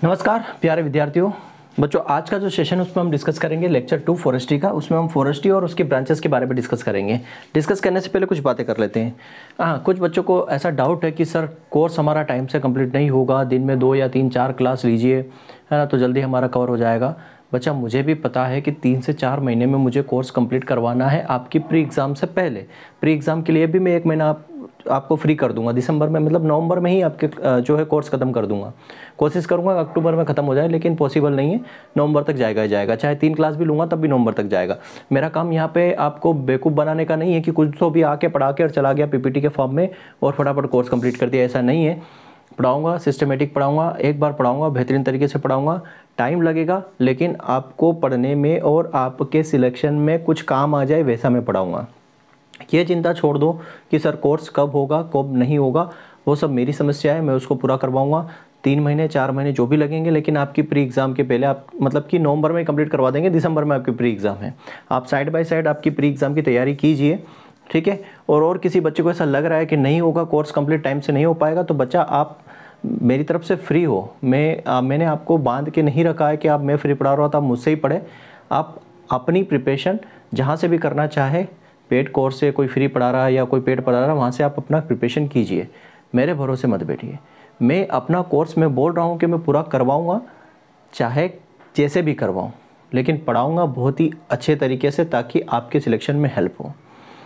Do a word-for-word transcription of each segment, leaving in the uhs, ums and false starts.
नमस्कार प्यारे विद्यार्थियों। बच्चों, आज का जो सेशन है उसमें हम डिस्कस करेंगे लेक्चर टू फॉरेस्ट्री का। उसमें हम फॉरेस्ट्री और उसके ब्रांचेस के बारे में डिस्कस करेंगे। डिस्कस करने से पहले कुछ बातें कर लेते हैं। हाँ, कुछ बच्चों को ऐसा डाउट है कि सर कोर्स हमारा टाइम से कंप्लीट नहीं होगा, दिन में दो या तीन चार क्लास लीजिए, है ना, तो जल्दी हमारा कवर हो जाएगा। बच्चा, मुझे भी पता है कि तीन से चार महीने में मुझे कोर्स कंप्लीट करवाना है आपकी प्री एग्ज़ाम से पहले। प्री एग्ज़ाम के लिए भी मैं एक महीना आप, आपको फ्री कर दूंगा दिसंबर में, मतलब नवंबर में ही आपके जो है कोर्स ख़त्म कर दूंगा। कोशिश करूंगा अक्टूबर में ख़त्म हो जाए, लेकिन पॉसिबल नहीं है। नवंबर तक जाएगा ही जाएगा, चाहे तीन क्लास भी लूँगा तब भी नवंबर तक जाएगा। मेरा काम यहाँ पे आपको बेवकूफ़ बनाने का नहीं है कि कुछ तो भी आके पढ़ा के और चला गया पीपीटी के फॉर्म में और फटाफट कोर्स कंप्लीट कर दिया, ऐसा नहीं है। पढ़ाऊँगा, सिस्टमेटिक पढ़ाऊँगा, एक बार पढ़ाऊँगा, बेहतरीन तरीके से पढ़ाऊँगा। टाइम लगेगा, लेकिन आपको पढ़ने में और आपके सिलेक्शन में कुछ काम आ जाए वैसा मैं पढ़ाऊँगा। ये चिंता छोड़ दो कि सर कोर्स कब होगा कब नहीं होगा, वो सब मेरी समस्या है, मैं उसको पूरा करवाऊँगा। तीन महीने चार महीने जो भी लगेंगे, लेकिन आपकी प्री एग्ज़ाम के पहले आप मतलब कि नवंबर में कंप्लीट करवा देंगे। दिसंबर में आपकी प्री एग्ज़ाम है, आप साइड बाय साइड आपकी प्री एग्ज़ाम की तैयारी कीजिए, ठीक है। और और किसी बच्चे को ऐसा लग रहा है कि नहीं होगा, कोर्स कंप्लीट टाइम से नहीं हो पाएगा, तो बच्चा आप मेरी तरफ से फ्री हो। मैं आ, मैंने आपको बांध के नहीं रखा है कि आप मैं फ्री पढ़ा रहा था, आप मुझसे ही पढ़े। आप अपनी प्रिपरेशन जहाँ से भी करना चाहे, पेड कोर्स से कोई फ्री पढ़ा रहा है या कोई पेड पढ़ा रहा है, वहाँ से आप अपना प्रिपरेशन कीजिए। मेरे भरोसे मत बैठिए। मैं अपना कोर्स मैं बोल रहा हूँ कि मैं पूरा करवाऊँगा, चाहे जैसे भी करवाऊँ, लेकिन पढ़ाऊँगा बहुत ही अच्छे तरीके से ताकि आपके सिलेक्शन में हेल्प हो।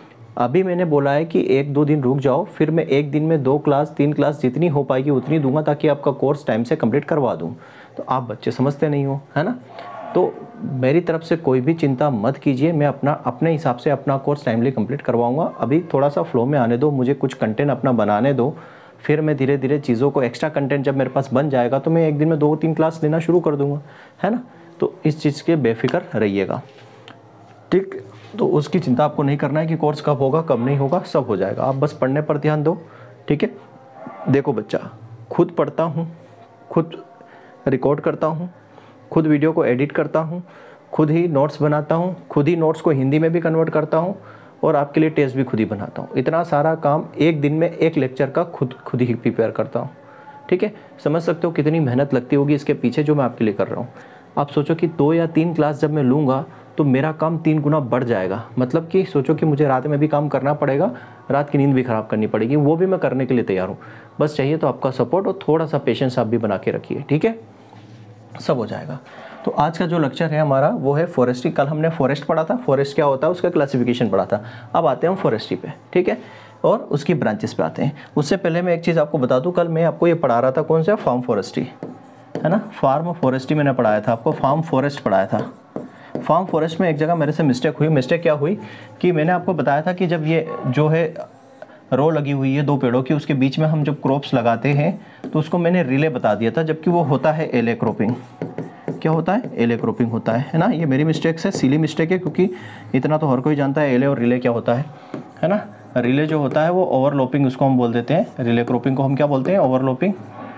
अभी मैंने बोला है कि एक दो दिन रुक जाओ, फिर मैं एक दिन में दो क्लास तीन क्लास जितनी हो पाएगी उतनी दूंगा ताकि आपका कोर्स टाइम से कंप्लीट करवा दूं। तो आप बच्चे समझते नहीं हो, है ना। तो मेरी तरफ से कोई भी चिंता मत कीजिए, मैं अपना अपने हिसाब से अपना कोर्स टाइमली कंप्लीट करवाऊंगा। अभी थोड़ा सा फ्लो में आने दो, मुझे कुछ कंटेंट अपना बनाने दो, फिर मैं धीरे धीरे चीज़ों को एक्स्ट्रा कंटेंट जब मेरे पास बन जाएगा तो मैं एक दिन में दो तीन क्लास लेना शुरू कर दूँगा, है ना। तो इस चीज़ के बेफिक्र रहिएगा, ठीक। तो उसकी चिंता आपको नहीं करना है कि कोर्स कब होगा कब नहीं होगा, सब हो जाएगा। आप बस पढ़ने पर ध्यान दो, ठीक है। देखो बच्चा, खुद पढ़ता हूँ, खुद रिकॉर्ड करता हूँ, खुद वीडियो को एडिट करता हूँ, खुद ही नोट्स बनाता हूँ, खुद ही नोट्स को हिंदी में भी कन्वर्ट करता हूँ और आपके लिए टेस्ट भी खुद ही बनाता हूँ। इतना सारा काम एक दिन में एक लेक्चर का खुद खुद ही प्रिपेयर करता हूँ, ठीक है। समझ सकते हो कितनी मेहनत लगती होगी इसके पीछे जो मैं आपके लिए कर रहा हूँ। आप सोचो कि दो या तीन क्लास जब मैं लूँगा तो मेरा काम तीन गुना बढ़ जाएगा। मतलब कि सोचो कि मुझे रात में भी काम करना पड़ेगा, रात की नींद भी ख़राब करनी पड़ेगी, वो भी मैं करने के लिए तैयार हूँ। बस चाहिए तो आपका सपोर्ट और थोड़ा सा पेशेंस आप भी बना के रखिए, ठीक है, सब हो जाएगा। तो आज का जो लेक्चर है हमारा वो है फॉरेस्ट्री। कल हमने फॉरेस्ट पढ़ा था, फॉरेस्ट क्या होता है उसका क्लासिफिकेशन पढ़ा था। अब आते हैं हम फॉरेस्ट्री पे, ठीक है, और उसकी ब्रांचेस पे आते हैं। उससे पहले मैं एक चीज़ आपको बता दूँ, कल मैं आपको ये पढ़ा रहा था कौन सा, फार्म फॉरेस्ट्री, है ना। फार्म फॉरेस्ट्री मैंने पढ़ाया था आपको, फार्म फॉरेस्ट पढ़ाया था। फार्म फॉरेस्ट में एक जगह मेरे से मिस्टेक हुई। मिस्टेक क्या हुई कि मैंने आपको बताया था कि जब ये जो है रो लगी हुई है दो पेड़ों की, उसके बीच में हम जब क्रॉप्स लगाते हैं तो उसको मैंने रिले बता दिया था, जबकि वो होता है एले क्रॉपिंग। क्या होता है, एले क्रॉपिंग होता है, है ना। ये मेरी मिस्टेक है, सिली मिस्टेक है, क्योंकि इतना तो हर कोई जानता है एले और रिले क्या होता है, है ना। रिले जो होता है वो ओवरलैपिंग उसको हम बोल देते हैं, रिले क्रॉपिंग को हम क्या बोलते हैं, ओवरलैपिंग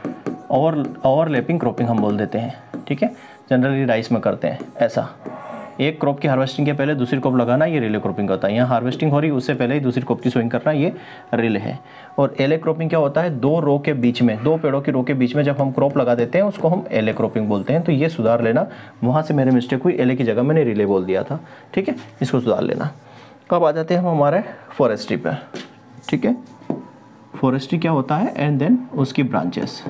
ओवर ओवरलैपिंग क्रॉपिंग हम बोल देते हैं, ठीक है। जनरली राइस में करते हैं ऐसा, एक क्रॉप की हार्वेस्टिंग के पहले दूसरी क्रॉप लगाना, ये रिले क्रॉपिंग होता है। यहाँ हार्वेस्टिंग हो रही उससे पहले ही दूसरी क्रॉप की सोइंग करना, ये रिले है। और एले क्रॉपिंग क्या होता है, दो रो के बीच में, दो पेड़ों की रो के बीच में जब हम क्रॉप लगा देते हैं उसको हम एले क्रॉपिंग बोलते हैं। तो ये सुधार लेना, वहाँ से मेरी मिस्टेक हुई, एले की जगह मैंने रिले बोल दिया था, ठीक है, इसको सुधार लेना। कब आ जाते हैं हम हमारे फॉरेस्ट्री पर, ठीक है। फॉरेस्ट्री क्या होता है एंड देन उसकी ब्रांचेस।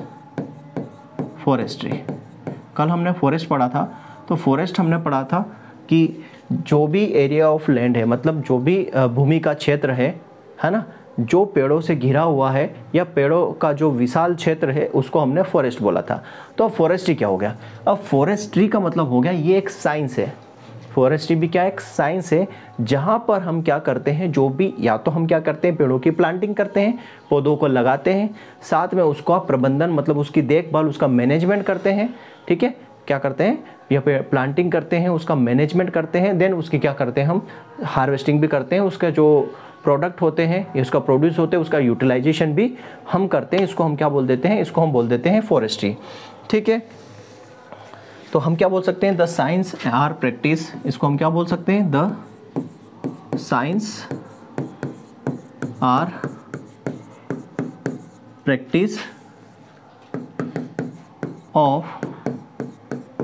फॉरेस्ट्री, कल हमने फॉरेस्ट पढ़ा था, तो फॉरेस्ट हमने पढ़ा था कि जो भी एरिया ऑफ लैंड है, मतलब जो भी भूमि का क्षेत्र है, है ना, जो पेड़ों से घिरा हुआ है या पेड़ों का जो विशाल क्षेत्र है उसको हमने फॉरेस्ट बोला था। तो अब फॉरेस्ट्री क्या हो गया, अब फॉरेस्ट्री का मतलब हो गया ये एक साइंस है। फॉरेस्ट्री भी क्या एक साइंस है, जहाँ पर हम क्या करते हैं, जो भी या तो हम क्या करते हैं पेड़ों की प्लांटिंग करते हैं, पौधों को लगाते हैं, साथ में उसका प्रबंधन मतलब उसकी देखभाल उसका मैनेजमेंट करते हैं, ठीक है। क्या करते हैं, या प्लांटिंग करते हैं, उसका मैनेजमेंट करते हैं, देन उसकी क्या करते हैं हम हार्वेस्टिंग भी करते हैं, उसके जो प्रोडक्ट होते हैं या उसका प्रोड्यूस होते हैं उसका यूटिलाइजेशन भी हम करते हैं। इसको हम क्या बोल देते हैं, इसको हम बोल देते हैं फॉरेस्ट्री, ठीक है। तो हम क्या बोल सकते हैं, द साइंस आर प्रैक्टिस, इसको हम क्या बोल सकते हैं, the science or practice of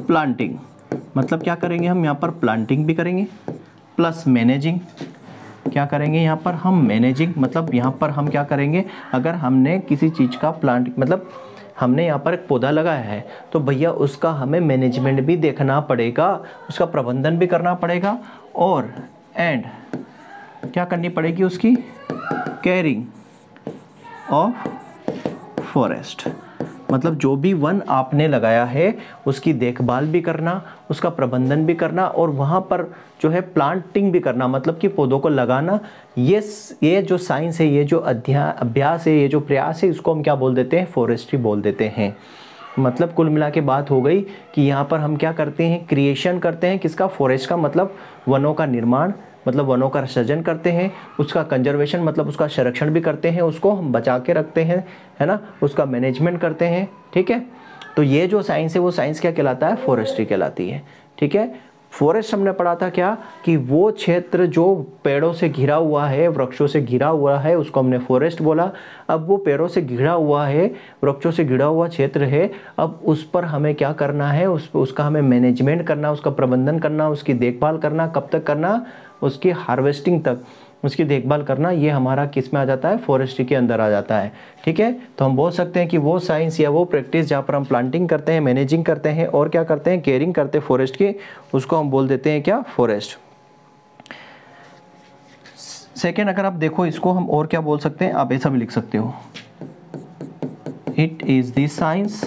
planting, मतलब क्या करेंगे हम यहाँ पर प्लांटिंग भी करेंगे प्लस मैनेजिंग। क्या करेंगे यहाँ पर हम मैनेजिंग, मतलब यहाँ पर हम क्या करेंगे, अगर हमने किसी चीज़ का प्लांट मतलब हमने यहाँ पर एक पौधा लगाया है तो भैया उसका हमें मैनेजमेंट भी देखना पड़ेगा, उसका प्रबंधन भी करना पड़ेगा और एंड क्या करनी पड़ेगी, उसकी केयरिंग ऑफ फॉरेस्ट, मतलब जो भी वन आपने लगाया है उसकी देखभाल भी करना, उसका प्रबंधन भी करना और वहाँ पर जो है प्लांटिंग भी करना, मतलब कि पौधों को लगाना। ये ये जो साइंस है, ये जो अध्याय अभ्यास है, ये जो प्रयास है, इसको हम क्या बोल देते हैं, फॉरेस्ट्री बोल देते हैं। मतलब कुल मिला के बात हो गई कि यहाँ पर हम क्या करते हैं, क्रिएशन करते हैं किसका, फॉरेस्ट का, मतलब वनों का निर्माण, मतलब वनों का सृजन करते हैं, उसका कंजर्वेशन मतलब उसका संरक्षण भी करते हैं, उसको हम बचा के रखते हैं, है ना, उसका मैनेजमेंट करते हैं। ठीक है, तो ये जो साइंस है वो साइंस क्या कहलाता है, फॉरेस्ट्री कहलाती है। ठीक है, फॉरेस्ट हमने पढ़ा था क्या, कि वो क्षेत्र जो पेड़ों से घिरा हुआ है, वृक्षों से घिरा हुआ है, उसको हमने फॉरेस्ट बोला। अब वो पेड़ों से घिरा हुआ है, वृक्षों से घिरा हुआ क्षेत्र है, अब उस पर हमें क्या करना है, उस उसका हमें मैनेजमेंट करना, उसका प्रबंधन करना, उसकी देखभाल करना, कब तक करना, उसकी हार्वेस्टिंग तक उसकी देखभाल करना। ये हमारा किस में आ जाता है, फॉरेस्ट्री के अंदर आ जाता है। ठीक है, तो हम बोल सकते हैं कि वो साइंस या वो प्रैक्टिस जहाँ पर हम प्लांटिंग करते हैं, मैनेजिंग करते हैं और क्या करते हैं, केयरिंग करते हैं फॉरेस्ट की, उसको हम बोल देते हैं क्या, फॉरेस्ट। सेकेंड, अगर आप देखो इसको हम और क्या बोल सकते हैं, आप ऐसा भी लिख सकते हो, it is the science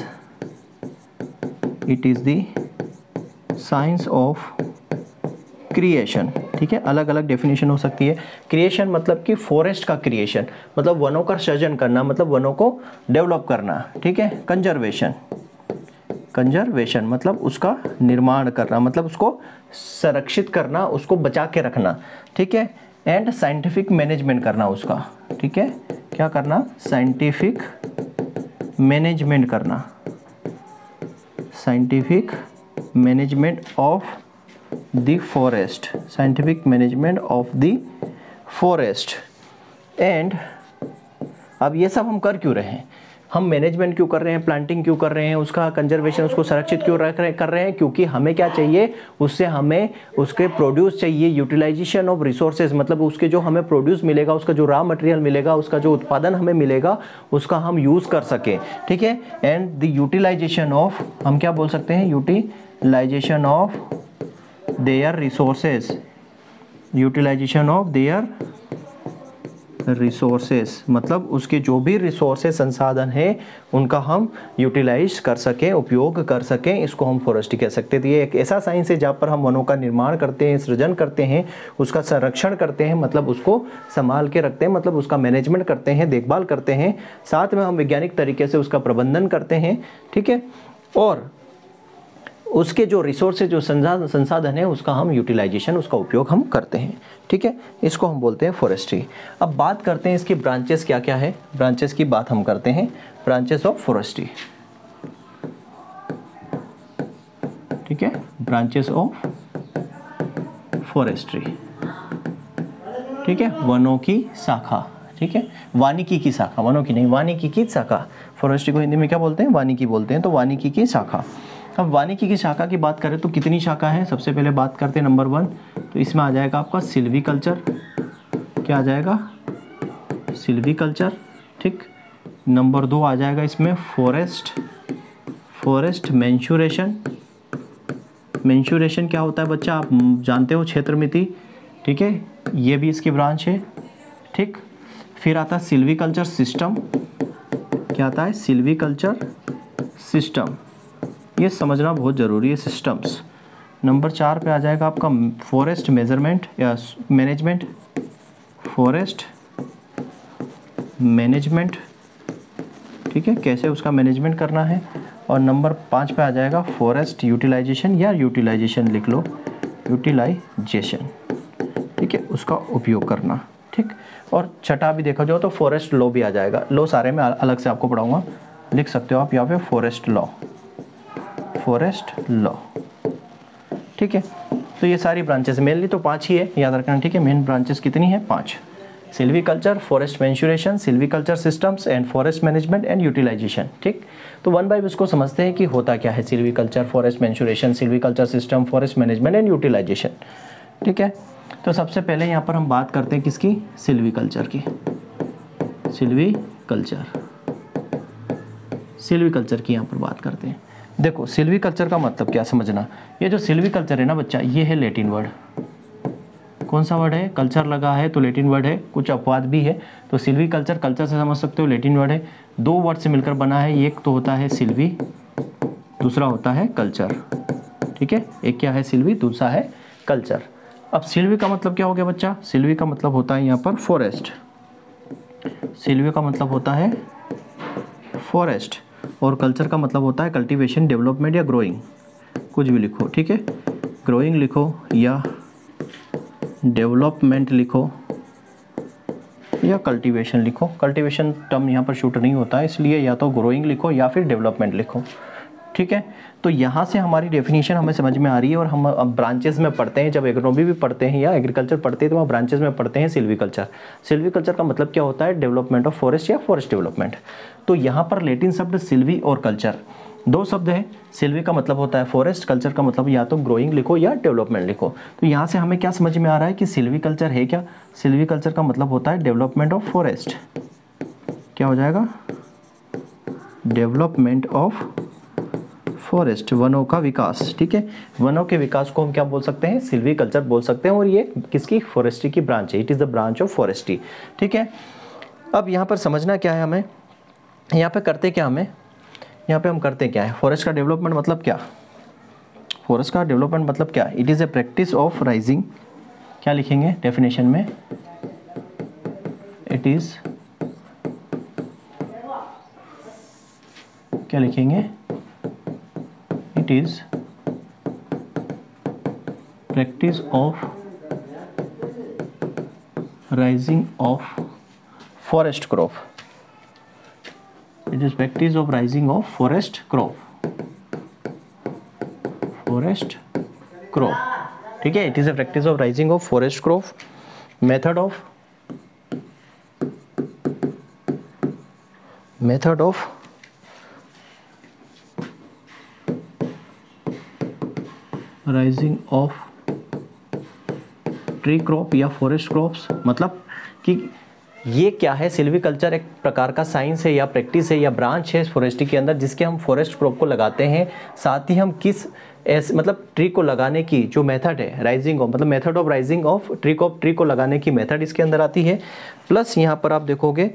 it is the science of creation. ठीक है, अलग अलग डेफिनेशन हो सकती है। क्रिएशन मतलब कि फॉरेस्ट का क्रिएशन, मतलब वनों का सृजन करना, मतलब वनों को डेवलप करना। ठीक है, कंजर्वेशन कंजर्वेशन मतलब उसका निर्माण करना, मतलब उसको संरक्षित करना, उसको बचा के रखना। ठीक है, एंड साइंटिफिक मैनेजमेंट करना उसका। ठीक है, क्या करना, साइंटिफिक मैनेजमेंट करना, scientific management of the forest, scientific management of the forest. And अब ये सब हम कर क्यों रहे हैं, हम मैनेजमेंट क्यों कर रहे हैं, प्लांटिंग क्यों कर रहे हैं, उसका कंजर्वेशन, उसको संरक्षित क्यों रख रहे कर रहे हैं, क्योंकि हमें क्या चाहिए, उससे हमें उसके प्रोड्यूस चाहिए, यूटिलाइजेशन ऑफ रिसोर्सेज, मतलब उसके जो हमें प्रोड्यूस मिलेगा, उसका जो रॉ मटेरियल मिलेगा, उसका जो उत्पादन हमें मिलेगा, उसका हम यूज़ कर सकें। ठीक है, एंड द यूटिलाइजेशन ऑफ, हम क्या बोल सकते हैं, utilisation of their resources, utilisation of their resources, मतलब उसके जो भी रिसोर्सेज, संसाधन है, उनका हम यूटिलाइज कर सकें, उपयोग कर सकें, इसको हम फॉरेस्ट्री कह सकते हैं। तो ये एक ऐसा साइंस है जहाँ पर हम वनों का निर्माण करते हैं, सृजन करते हैं, उसका संरक्षण करते हैं, मतलब उसको संभाल के रखते हैं, मतलब उसका मैनेजमेंट करते हैं, देखभाल करते हैं, साथ में हम वैज्ञानिक तरीके से उसका प्रबंधन करते हैं। ठीक है, और उसके जो रिसोर्सेज, जो संसाधन है, उसका हम यूटिलाइजेशन, उसका उपयोग हम करते हैं। ठीक है, इसको हम बोलते हैं फॉरेस्ट्री। अब बात करते हैं इसकी ब्रांचेस क्या क्या है, ब्रांचेस की बात हम करते हैं, ब्रांचेस ऑफ फॉरेस्ट्री। ठीक है, ब्रांचेस ऑफ फॉरेस्ट्री। ठीक है, वनों की शाखा। ठीक है, वानिकी की शाखा, वनों की नहीं, वानिकी की शाखा। फॉरेस्ट्री को हिंदी में क्या बोलते हैं, वानिकी बोलते हैं, तो वानिकी की शाखा। अब वानिकी की शाखा की बात करें तो कितनी शाखा है, सबसे पहले बात करते हैं नंबर वन, तो इसमें आ जाएगा आपका सिल्वीकल्चर। क्या आ जाएगा, सिल्वीकल्चर। ठीक, नंबर दो आ जाएगा इसमें फॉरेस्ट, फॉरेस्ट मेंशुरेशन। मेंशुरेशन क्या होता है बच्चा, आप जानते हो, क्षेत्र मिति। ठीक है, ये भी इसकी ब्रांच है। ठीक, फिर आता है सिल्वीकल्चर सिस्टम। क्या आता है, सिल्वीकल्चर सिस्टम, ये समझना बहुत ज़रूरी है, सिस्टम्स। नंबर चार पे आ जाएगा आपका फॉरेस्ट मेजरमेंट या मैनेजमेंट, फॉरेस्ट मैनेजमेंट। ठीक है, कैसे उसका मैनेजमेंट करना है। और नंबर पाँच पे आ जाएगा फॉरेस्ट यूटिलाइजेशन, या यूटिलाइजेशन लिख लो, यूटिलाइजेशन। ठीक है, उसका उपयोग करना। ठीक, और छठा भी देखा जाओ तो फॉरेस्ट लॉ भी आ जाएगा। लॉ सारे में अलग से आपको पढ़ाऊँगा, लिख सकते हो आप यहाँ पे फॉरेस्ट लॉ, फॉरेस्ट लॉ। ठीक है, तो ये सारी ब्रांचेस मेनली तो पांच ही है, याद रखना। ठीक है, मेन ब्रांचेस कितनी है, पांच। Silviculture, forest mensuration, silviculture systems and forest management and utilisation. ठीक, तो वन बाय इसको समझते हैं कि होता क्या है silviculture, forest mensuration, silviculture system, forest management and utilisation. ठीक है, तो सबसे पहले यहाँ पर हम बात करते हैं किसकी, सिल्वीकल्चर की। सिल्वीकल्चर सिल्वीकल्चर की यहाँ पर बात करते हैं। देखो सिल्वीकल्चर का मतलब क्या समझना, ये जो सिल्वीकल्चर है ना बच्चा, ये है लैटिन वर्ड। कौन सा वर्ड है, कल्चर लगा है तो लैटिन वर्ड है, कुछ अपवाद भी है। तो सिल्वीकल्चर, कल्चर से समझ सकते हो, लैटिन वर्ड है, दो वर्ड से मिलकर बना है। एक तो होता है सिल्वी, दूसरा होता है कल्चर। ठीक है, एक क्या है सिल्वी, दूसरा है कल्चर। अब सिल्वी का मतलब क्या हो गया बच्चा, सिल्वी का मतलब होता है यहाँ पर फॉरेस्ट। सिल्वी का मतलब होता है फॉरेस्ट, और कल्चर का मतलब होता है कल्टीवेशन, डेवलपमेंट या ग्रोइंग, कुछ भी लिखो। ठीक है, ग्रोइंग लिखो या डेवलपमेंट लिखो या कल्टीवेशन लिखो। कल्टीवेशन टर्म यहाँ पर शूट नहीं होता है, इसलिए या तो ग्रोइंग लिखो या फिर डेवलपमेंट लिखो। ठीक है, तो यहाँ से हमारी डेफिनेशन हमें समझ में आ रही है। और हम अब ब्रांचेस में पढ़ते हैं, जब एग्रोनॉमी भी पढ़ते हैं या एग्रीकल्चर पढ़ते हैं तो वहाँ ब्रांचेस में पढ़ते हैं सिल्वीकल्चर। सिल्वीकल्चर का मतलब क्या होता है, डेवलपमेंट ऑफ फॉरेस्ट या फॉरेस्ट डेवलपमेंट। तो यहाँ पर लैटिन शब्द सिल्वी और कल्चर दो शब्द है। सिल्वी का मतलब होता है फॉरेस्ट, कल्चर का मतलब या तो ग्रोइंग लिखो या डेवलपमेंट लिखो। तो यहाँ से हमें क्या समझ में आ रहा है कि सिल्वीकल्चर है क्या, सिल्वीकल्चर का मतलब होता है डेवलपमेंट ऑफ फॉरेस्ट। क्या हो जाएगा, डेवलपमेंट ऑफ फॉरेस्ट, वनों का विकास। ठीक है, वनों के विकास को हम क्या बोल सकते हैं, सिल्वीकल्चर बोल सकते हैं। और ये किसकी, फॉरेस्ट्री की ब्रांच है, it is the branch of forestry. ठीक है, अब यहाँ पर समझना क्या है हमें, यहाँ पे करते क्या, हमें यहाँ पे हम करते क्या है, फॉरेस्ट का डेवलपमेंट मतलब क्या, फॉरेस्ट का डेवलपमेंट मतलब क्या, it is a practice of raising, क्या लिखेंगे डेफिनेशन में, इट इज़, क्या लिखेंगे, it is practice of raising of forest crop, it is practice of raising of forest crop, forest crop. ठीक है, it is a practice of raising of forest crop. Method of method of raising of tree crop या forest crops, मतलब कि ये क्या है, silviculture एक प्रकार का साइंस है या प्रैक्टिस है या ब्रांच है फॉरेस्ट्री के अंदर, जिसके हम फॉरेस्ट क्रॉप को लगाते हैं। साथ ही हम किस ऐसे मतलब ट्री को लगाने की जो मेथड है, राइजिंग ऑफ मतलब method of raising of tree को ट्री को लगाने की मेथड इसके अंदर आती है। प्लस यहाँ पर आप देखोगे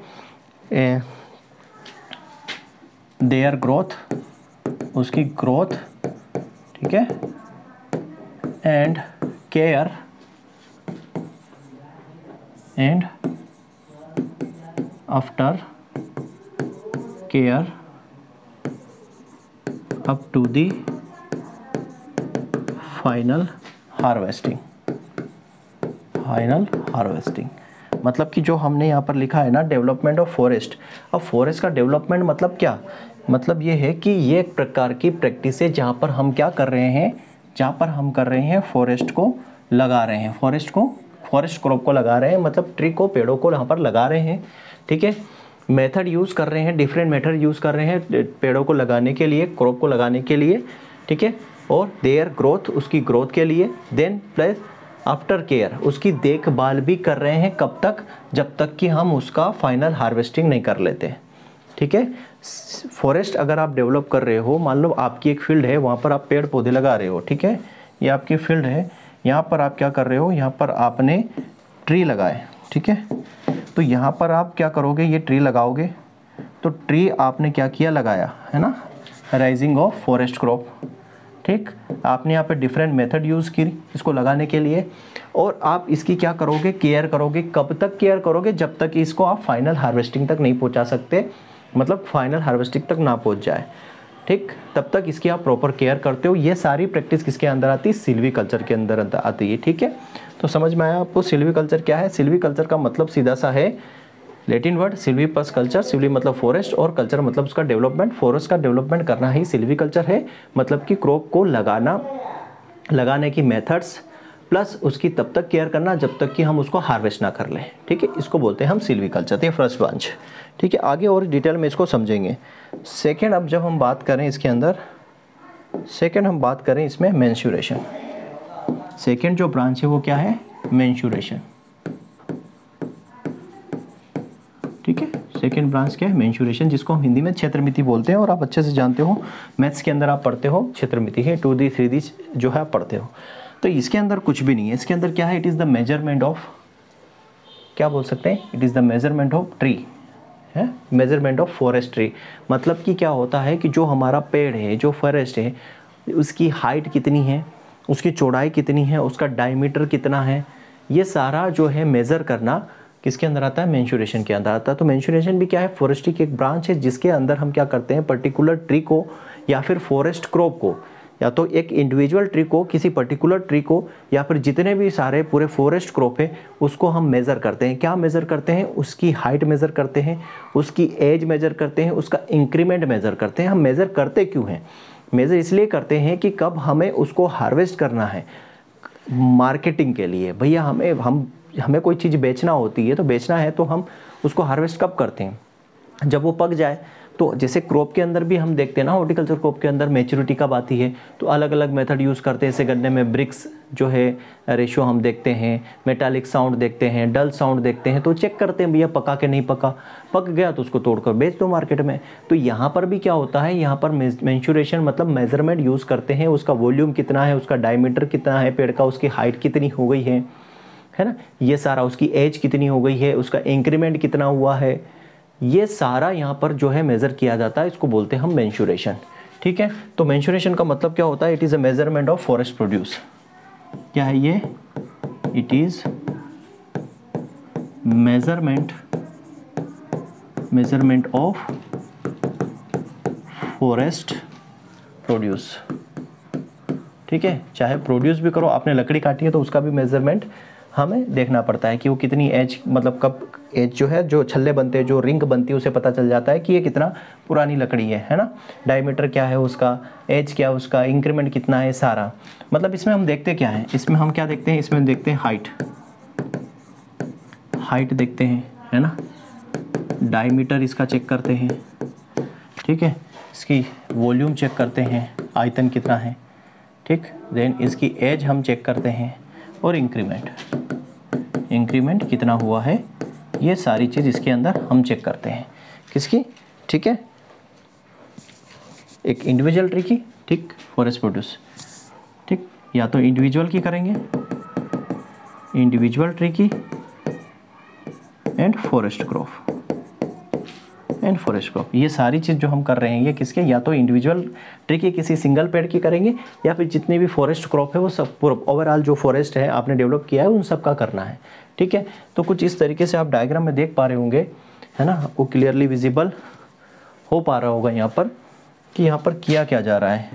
देयर ग्रोथ, उसकी ग्रोथ, ठीक है, and care and after care up to the final harvesting, final harvesting मतलब कि जो हमने यहाँ पर लिखा है ना, डेवलपमेंट ऑफ फॉरेस्ट। अब फॉरेस्ट का डेवलपमेंट मतलब क्या, मतलब ये है कि ये एक प्रकार की प्रैक्टिस है जहाँ पर हम क्या कर रहे हैं, जहाँ पर हम कर रहे हैं फॉरेस्ट को लगा रहे हैं, फॉरेस्ट को फॉरेस्ट क्रॉप को लगा रहे हैं, मतलब ट्री को, पेड़ों को यहाँ पर लगा रहे हैं। ठीक है, मेथड यूज़ कर रहे हैं, डिफरेंट मेथड यूज़ कर रहे हैं पेड़ों को लगाने के लिए, क्रॉप को लगाने के लिए। ठीक है, और देयर ग्रोथ, उसकी ग्रोथ के लिए। देन प्लस आफ्टर केयर, उसकी देखभाल भी कर रहे हैं, कब तक, जब तक कि हम उसका फाइनल हार्वेस्टिंग नहीं कर लेते। ठीक है, फॉरेस्ट अगर आप डेवलप कर रहे हो, मान लो आपकी एक फील्ड है, वहाँ पर आप पेड़ पौधे लगा रहे हो। ठीक है, ये आपकी फील्ड है, यहाँ पर आप क्या कर रहे हो, यहाँ पर आपने ट्री लगाए। ठीक है, तो यहाँ पर आप क्या करोगे, ये ट्री लगाओगे, तो ट्री आपने क्या किया, लगाया है ना, राइजिंग ऑफ फॉरेस्ट क्रॉप। ठीक, आपने यहाँ पे डिफरेंट मेथड यूज़ की इसको लगाने के लिए, और आप इसकी क्या करोगे, केयर करोगे। कब तक केयर करोगे, जब तक इसको आप फाइनल हार्वेस्टिंग तक नहीं पहुँचा सकते, मतलब फाइनल हार्वेस्टिंग तक ना पहुँच जाए। ठीक, तब तक इसकी आप प्रॉपर केयर करते हो। ये सारी प्रैक्टिस किसके अंदर आती है, सिल्वीकल्चर के अंदर आती है। ठीक है, तो समझ में आया आपको सिल्वीकल्चर क्या है। सिल्वीकल्चर का मतलब सीधा सा है Latin word silvi plus culture, silvi मतलब फॉरेस्ट और कल्चर मतलब उसका डेवलपमेंट। फॉरेस्ट का डेवलपमेंट करना ही सिल्वीकल्चर है, मतलब कि क्रॉप को लगाना, लगाने की मेथड्स प्लस उसकी तब तक केयर करना जब तक कि हम उसको हार्वेस्ट ना कर लें, ठीक है। इसको बोलते हैं हम सिल्वीकल्चर, ये फर्स्ट ब्रांच, ठीक है। आगे और डिटेल में इसको समझेंगे। सेकेंड, अब जब हम बात करें इसके अंदर, सेकेंड हम बात करें इसमें मेंस्यूरेशन। सेकेंड जो ब्रांच है वो क्या है, मेंस्यूरेशन, ठीक है। सेकेंड ब्रांच क्या है, मेंस्यूरेशन, जिसको हम हिंदी में क्षेत्रमिति बोलते हैं। और आप अच्छे से जानते हो, मैथ्स के अंदर आप पढ़ते हो क्षेत्रमिति है, टू डी थ्री डी जो है आप पढ़ते हो। तो इसके अंदर कुछ भी नहीं है, इसके अंदर क्या है, it is the measurement of, क्या बोल सकते हैं, it is the measurement of tree है, मेजरमेंट ऑफ फॉरेस्ट ट्री। मतलब कि क्या होता है कि जो हमारा पेड़ है, जो फॉरेस्ट है, उसकी हाइट कितनी है, उसकी चौड़ाई कितनी है, उसका डायमीटर कितना है, ये सारा जो है मेज़र करना किसके अंदर आता है, मेंस्यूरेशन के अंदर आता है। तो मेंस्यूरेशन भी क्या है, फॉरेस्ट्री की एक ब्रांच है, जिसके अंदर हम क्या करते हैं, पर्टिकुलर ट्री को या फिर फॉरेस्ट क्रॉप को, या तो एक इंडिविजुअल ट्री को, किसी पर्टिकुलर ट्री को, या फिर जितने भी सारे पूरे फॉरेस्ट क्रॉप है उसको हम मेज़र करते हैं। क्या मेज़र करते हैं, उसकी हाइट मेज़र करते हैं, उसकी एज मेज़र करते हैं, उसका इंक्रीमेंट मेज़र करते हैं। हम मेज़र करते क्यों हैं, मेज़र इसलिए करते हैं कि कब हमें उसको हार्वेस्ट करना है मार्केटिंग के लिए। भैया हमें हम हमें कोई चीज़ बेचना होती है, तो बेचना है तो हम उसको हार्वेस्ट कब करते हैं, जब वो पक जाए। तो जैसे क्रॉप के अंदर भी हम देखते हैं ना, हॉर्टिकल्चर क्रॉप के अंदर मैच्योरिटी कब आती है, तो अलग अलग मेथड यूज़ करते हैं। जैसे गन्ने में ब्रिक्स जो है रेशियो हम देखते हैं, मेटालिक साउंड देखते हैं, डल साउंड देखते हैं, तो चेक करते हैं भैया पका के नहीं पका, पक गया तो उसको तोड़कर बेच दो मार्केट में। तो यहाँ पर भी क्या होता है, यहाँ पर मेंस्यूरेशन मतलब मेजरमेंट यूज़ करते हैं, उसका वॉल्यूम कितना है, उसका डायमीटर कितना है पेड़ का, उसकी हाइट कितनी हो गई है है ना, ये सारा, उसकी एज कितनी हो गई है, उसका इंक्रीमेंट कितना हुआ है, ये सारा यहाँ पर जो है मेज़र किया जाता है। इसको बोलते हैं हम मेंस्यूरेशन, ठीक है। तो मेंस्यूरेशन का मतलब क्या होता है, it is a measurement of forest produce. क्या है ये, it is measurement measurement of forest produce, ठीक है। चाहे प्रोड्यूस भी करो, आपने लकड़ी काटी है तो उसका भी मेजरमेंट हमें देखना पड़ता है कि वो कितनी एज, मतलब कब एज जो है, जो छल्ले बनते हैं, जो रिंग बनती है, उसे पता चल जाता है कि ये कितना पुरानी लकड़ी है है ना। डायमीटर क्या है उसका, एज क्या है उसका, इंक्रीमेंट कितना है, सारा। मतलब इसमें हम देखते क्या है, इसमें हम क्या देखते हैं, इसमें देखते हैं हाइट, हाइट देखते हैं है ना, डायमीटर इसका चेक करते हैं, ठीक है। इसकी वॉल्यूम चेक करते हैं, आयतन कितना है, ठीक। देन इसकी एज हम चेक करते हैं, और इंक्रीमेंट, इंक्रीमेंट कितना हुआ है, ये सारी चीज़ इसके अंदर हम चेक करते हैं। किसकी, ठीक है, एक इंडिविजुअल ट्री की, ठीक, फॉरेस्ट प्रोड्यूस, ठीक। या तो इंडिविजुअल की करेंगे, इंडिविजुअल ट्री की, and forest crop, and forest crop, ये सारी चीज़ जो हम कर रहे हैं ये किसके, या तो इंडिविजुअल ट्री की किसी सिंगल पेड़ की करेंगे, या फिर जितनी भी फॉरेस्ट क्रॉप है वो सब पूरा ओवरऑल जो फॉरेस्ट है आपने डेवलप किया है उन सब का करना है, ठीक है। तो कुछ इस तरीके से आप डायग्राम में देख पा रहे होंगे है ना, आपको क्लियरली विजिबल हो पा रहा होगा यहाँ पर कि यहाँ पर किया क्या जा रहा है,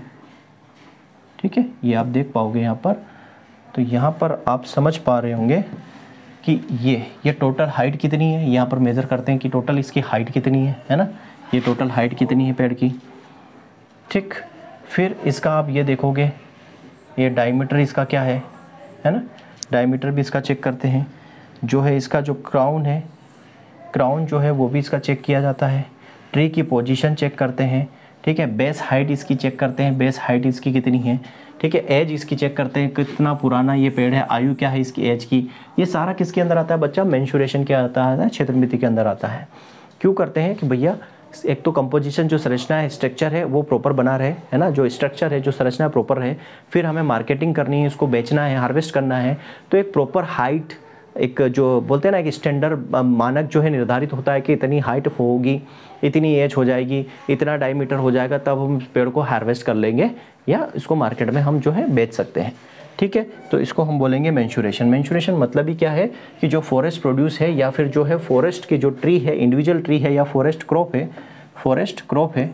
ठीक है। ये आप देख पाओगे यहाँ पर, तो यहाँ पर आप समझ पा रहे होंगे कि ये ये टोटल हाइट कितनी है, यहाँ पर मेज़र करते हैं कि टोटल इसकी हाइट कितनी है है ना, ये टोटल हाइट कितनी है पेड़ की, ठीक। फिर इसका आप ये देखोगे, ये डायमीटर इसका क्या है है ना, डायमीटर भी इसका चेक करते हैं। जो है इसका जो क्राउन है, क्राउन जो है वो भी इसका चेक किया जाता है। ट्री की पोजीशन चेक करते हैं, ठीक है। बेस हाइट इसकी चेक करते हैं, बेस हाइट इसकी कितनी है, ठीक है। एज इसकी चेक करते हैं, कितना पुराना ये पेड़ है, आयु क्या है इसकी एज की। ये सारा किसके अंदर आता है बच्चा, मेंस्यूरेशन के आता है, क्षेत्रमिति के अंदर आता है। क्यों करते हैं कि भैया एक तो कंपोजिशन जो संरचना है, स्ट्रक्चर है वो प्रॉपर बना रहे है ना, जो स्ट्रक्चर है जो संरचना प्रॉपर रहे। फिर हमें मार्केटिंग करनी है, इसको बेचना है, हार्वेस्ट करना है, तो एक प्रॉपर हाइट, एक जो बोलते हैं ना एक स्टैंडर्ड मानक जो है निर्धारित होता है कि इतनी हाइट होगी, इतनी एज हो जाएगी, इतना डायमीटर हो जाएगा, तब हम पेड़ को हार्वेस्ट कर लेंगे या इसको मार्केट में हम जो है बेच सकते हैं, ठीक है। तो इसको हम बोलेंगे मेंस्यूरेशन। मेंस्यूरेशन मतलब ही क्या है कि जो फॉरेस्ट प्रोड्यूस है या फिर जो है फॉरेस्ट की जो ट्री है, इंडिविजुअल ट्री है या फॉरेस्ट क्रॉप है, फॉरेस्ट क्रॉप है,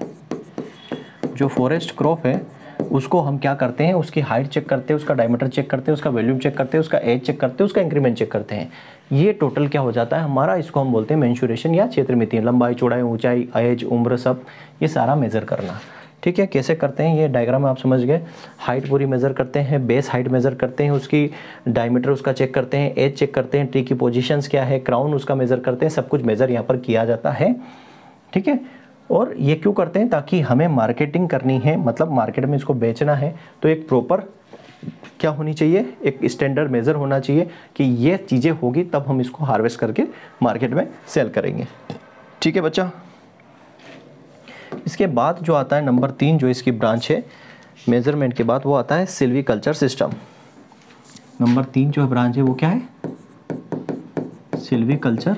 जो फॉरेस्ट क्रॉप है उसको हम क्या करते हैं, उसकी हाइट चेक करते हैं, उसका डायमीटर चेक करते हैं, उसका वॉल्यूम चेक करते हैं, उसका एज चेक करते हैं, उसका इंक्रीमेंट चेक करते हैं। ये टोटल क्या हो जाता है हमारा, इसको हम बोलते हैं मेंस्यूरेशन या क्षेत्रमिति। लंबाई, चौड़ाई, ऊंचाई, एज, उम्र, सब ये सारा मेज़र करना, ठीक है। कैसे करते हैं ये डायग्राम आप समझ गए। हाइट पूरी मेज़र करते हैं, बेस हाइट मेज़र करते हैं, उसकी डायमीटर उसका चेक करते हैं, एज चेक करते हैं, ट्री की पोजीशंस क्या है, क्राउन उसका मेज़र करते हैं, सब कुछ मेज़र यहाँ पर किया जाता है, ठीक है। और ये क्यों करते हैं? ताकि हमें मार्केटिंग करनी है, मतलब मार्केट में इसको बेचना है, तो एक प्रॉपर क्या होनी चाहिए, एक स्टैंडर्ड मेज़र होना चाहिए कि ये चीज़ें होगी तब हम इसको हार्वेस्ट करके मार्केट में सेल करेंगे, ठीक है बच्चा। इसके बाद जो आता है नंबर तीन, जो इसकी ब्रांच है मेजरमेंट के बाद, वो आता है सिल्वीकल्चर सिस्टम। नंबर तीन जो ब्रांच है वो क्या है? Silviculture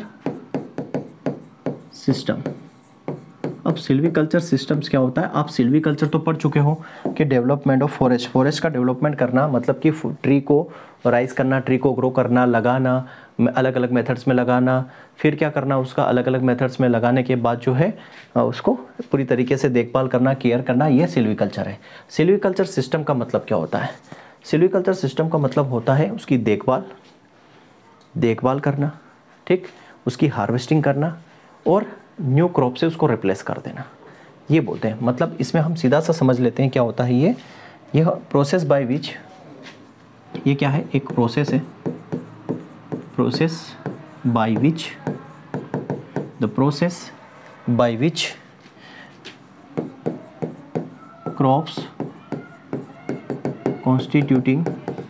system. अब सिल्वीकल्चर सिस्टम्स क्या होता है? आप सिल्वीकल्चर तो पढ़ चुके हो कि डेवलपमेंट ऑफ फॉरेस्ट, फॉरेस्ट का डेवलपमेंट करना, मतलब कि ट्री को राइज करना, ट्री को ग्रो करना, लगाना, अलग अलग मेथड्स में लगाना, फिर क्या करना उसका, अलग अलग मेथड्स में लगाने के बाद जो है उसको पूरी तरीके से देखभाल करना, केयर करना, ये सिल्वीकल्चर है। सिल्वीकल्चर सिस्टम का मतलब क्या होता है? सिल्वीकल्चर सिस्टम का मतलब होता है उसकी देखभाल देखभाल करना, ठीक, उसकी हार्वेस्टिंग करना और न्यू क्रॉप से उसको रिप्लेस कर देना, ये बोलते हैं। मतलब इसमें हम सीधा सा समझ लेते हैं क्या होता है ये यह प्रोसेस बाय विच, ये क्या है? एक प्रोसेस है, process by which, the process by which crops constituting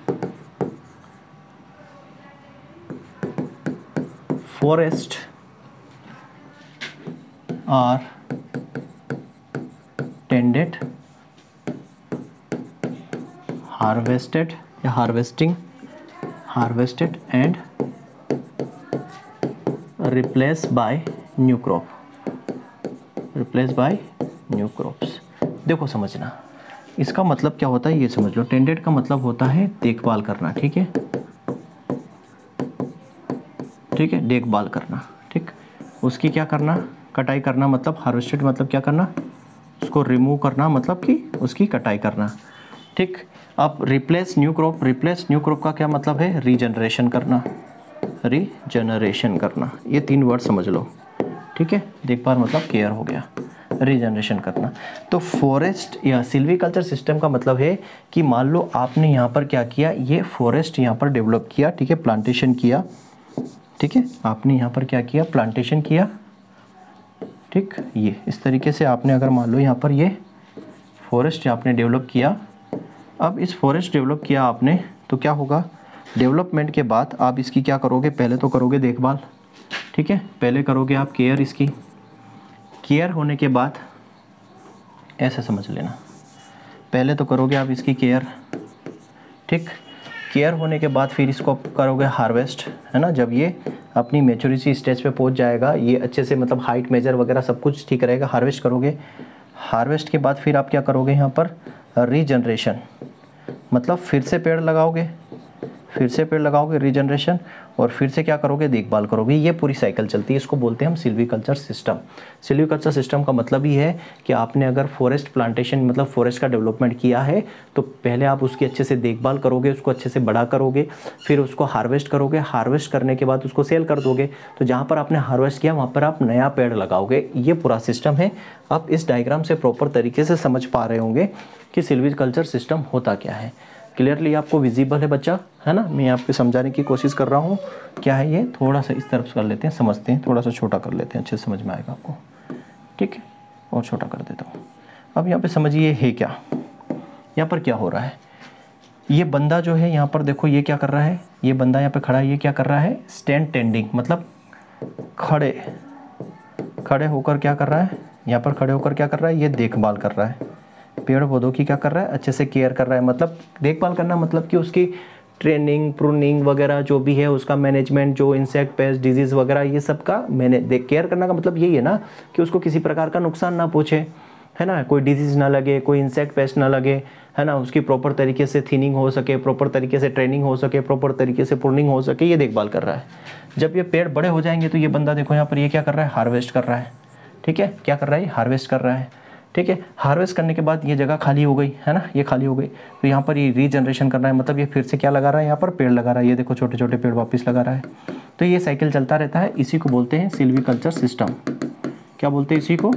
forest are tended, harvested या harvesting, harvested and replaced by new crop, replaced by new crops। देखो समझना इसका मतलब क्या होता है, ये समझ लो। टेंडेड का मतलब होता है देखभाल करना, ठीक है, ठीक है, देखभाल करना, ठीक। उसकी क्या करना? कटाई करना, मतलब हार्वेस्टेड मतलब क्या करना? उसको रिमूव करना, मतलब कि उसकी कटाई करना, ठीक। अब replace new crop, replace new crop का क्या मतलब है? रीजनरेशन करना, रीजनरेशन करना, ये तीन वर्ड समझ लो, ठीक है। देखभाल मतलब केयर हो गया, रीजनरेशन करना। तो फॉरेस्ट या सिल्वीकल्चर सिस्टम का मतलब है कि मान लो आपने यहाँ पर क्या किया, ये फॉरेस्ट यहाँ पर डेवलप किया, ठीक है, प्लांटेशन किया, ठीक है, आपने यहाँ पर क्या किया? प्लांटेशन किया, ठीक। ये इस तरीके से आपने अगर मान लो यहाँ पर ये फॉरेस्ट आपने डेवलप किया। अब इस फॉरेस्ट डेवलप किया आपने, तो क्या होगा? डेवलपमेंट के बाद आप इसकी क्या करोगे? पहले तो करोगे देखभाल, ठीक है, पहले करोगे आप केयर, इसकी केयर होने के बाद ऐसे समझ लेना, पहले तो करोगे आप इसकी केयर, ठीक। केयर होने के बाद फिर इसको करोगे हार्वेस्ट, है ना। जब ये अपनी मैच्योरिटी स्टेज पे पहुंच जाएगा, ये अच्छे से मतलब हाइट मेजर वगैरह सब कुछ ठीक रहेगा, हार्वेस्ट करोगे। हार्वेस्ट के बाद फिर आप क्या करोगे? यहाँ पर रीजनरेशन, मतलब फिर से पेड़ लगाओगे, फिर से पेड़ लगाओगे, रीजनरेशन, और फिर से क्या करोगे? देखभाल करोगे। ये पूरी साइकिल चलती है, इसको बोलते हैं हम सिल्वीकल्चर सिस्टम। सिल्वीकल्चर सिस्टम का मतलब ही है कि आपने अगर फॉरेस्ट प्लांटेशन मतलब फॉरेस्ट का डेवलपमेंट किया है, तो पहले आप उसकी अच्छे से देखभाल करोगे, उसको अच्छे से बड़ा करोगे, फिर उसको हार्वेस्ट करोगे, हार्वेस्ट करने के बाद उसको सेल कर दोगे। तो जहाँ पर आपने हार्वेस्ट किया वहाँ पर आप नया पेड़ लगाओगे, ये पूरा सिस्टम है। आप इस डायग्राम से प्रॉपर तरीके से समझ पा रहे होंगे कि सिल्वीकल्चर सिस्टम होता क्या है। क्लियरली आपको विजिबल है बच्चा, है ना। मैं आपको समझाने की कोशिश कर रहा हूँ क्या है ये। थोड़ा सा इस तरफ से कर लेते हैं, समझते हैं, थोड़ा सा छोटा कर लेते हैं, अच्छे से समझ में आएगा आपको, ठीक है। और छोटा कर देता हूँ। अब यहाँ पे समझिए है क्या, यहाँ पर क्या हो रहा है। ये बंदा जो है यहाँ पर देखो, ये क्या कर रहा है, ये बंदा यहाँ पे खड़ा है, ये क्या कर रहा है? स्टैंड टेंडिंग, मतलब खड़े खड़े होकर क्या कर रहा है? यहाँ पर खड़े होकर क्या कर रहा है? ये देखभाल कर रहा है, पेड़ पौधों की क्या कर रहा है? अच्छे से केयर कर रहा है। मतलब देखभाल करना मतलब कि उसकी ट्रेनिंग, प्रूनिंग वगैरह जो भी है, उसका मैनेजमेंट, जो इंसेक्ट, पेस्ट, डिजीज़ वगैरह, ये सब का मैंने देख केयर करना का मतलब यही है ना कि उसको किसी प्रकार का नुकसान ना पहुँचे, है ना, कोई डिजीज़ ना लगे, कोई इंसेक्ट पेस्ट ना लगे, है ना, उसकी प्रॉपर तरीके से थिनिंग हो सके, प्रॉपर तरीके से ट्रेनिंग हो सके, प्रॉपर तरीके से प्रूनिंग हो सके, ये देखभाल कर रहा है। जब ये पेड़ बड़े हो जाएंगे तो ये बंदा देखो यहाँ पर ये क्या कर रहा है? हार्वेस्ट कर रहा है, ठीक है। क्या कर रहा है? हार्वेस्ट कर रहा है, ठीक है। हार्वेस्ट करने के बाद ये जगह खाली हो गई, है ना, ये खाली हो गई, तो यहाँ पर ये रीजनरेशन कर रहा है, मतलब ये फिर से क्या लगा रहा है? यहाँ पर पेड़ लगा रहा है, ये देखो छोटे छोटे पेड़ वापस लगा रहा है। तो ये साइकिल चलता रहता है, इसी को बोलते हैं सिल्वीकल्चर सिस्टम। क्या बोलते हैं इसी को?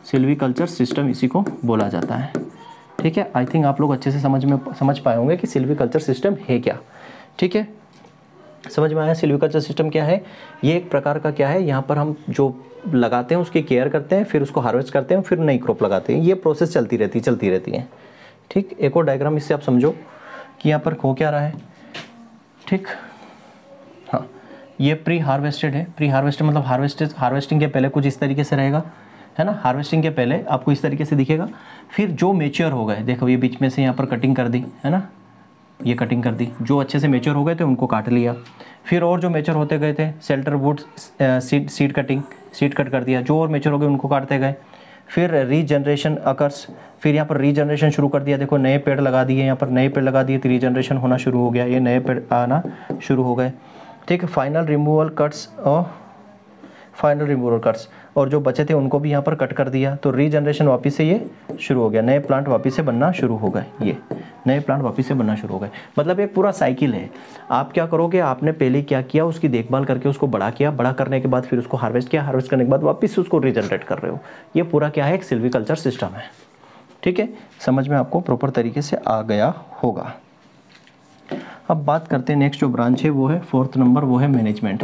सिल्वीकल्चर सिस्टम इसी को बोला जाता है। ठीक है, आई थिंक आप लोग अच्छे से समझ में समझ पाए होंगे कि सिल्वीकल्चर सिस्टम है क्या। ठीक है, समझ में आया सिल्वीकल्चर सिस्टम क्या है। ये एक प्रकार का क्या है, यहाँ पर हम जो लगाते हैं उसकी केयर करते हैं, फिर उसको हार्वेस्ट करते हैं, फिर नई क्रॉप लगाते हैं। ये प्रोसेस चलती रहती चलती रहती है। ठीक, एक और डायग्राम इससे आप समझो कि यहाँ पर हो क्या रहा है। ठीक, हाँ, ये प्री हार्वेस्टेड है। प्री हार्वेस्टेड मतलब हार्वेस्टेड हार्वेस्टिंग के पहले कुछ इस तरीके से रहेगा, है ना। हार्वेस्टिंग के पहले आपको इस तरीके से दिखेगा। फिर जो मेच्योर हो गए, देखो ये बीच में से यहाँ पर कटिंग कर दी, है ना, ये कटिंग कर दी। जो अच्छे से मेच्योर हो गए थे उनको काट लिया। फिर और जो मेच्योर होते गए थे, shelter wood seed seed cutting, seed cut कर दिया। जो और मेच्योर हो गए उनको काटते गए। फिर रीजनरेशन अकर्स, फिर यहाँ पर रीजनरेशन शुरू कर दिया। देखो नए पेड़ लगा दिए, यहाँ पर नए पेड़ लगा दिए तो रीजनरेशन होना शुरू हो गया, ये नए पेड़ आना शुरू हो गए। ठीक है, फाइनल रिमूवल कट्स और फाइनल रिमूवल कट्स, और जो बचे थे उनको भी यहाँ पर कट कर दिया तो रीजनरेशन वापस से ये शुरू हो गया। नए प्लांट वापस से बनना शुरू हो गए, ये नए प्लांट वापस से बनना शुरू हो गए। मतलब एक पूरा साइकिल है। आप क्या करोगे, आपने पहले क्या किया, उसकी देखभाल करके उसको बड़ा किया, बड़ा करने के बाद फिर उसको हार्वेस्ट किया, हार्वेस्ट करने के बाद वापस से उसको रीजनरेट कर रहे हो। ये पूरा क्या है, एक सिल्वीकल्चर सिस्टम है। ठीक है, समझ में आपको प्रॉपर तरीके से आ गया होगा। अब बात करते हैं नेक्स्ट जो ब्रांच है वो है फोर्थ नंबर, वो है मैनेजमेंट।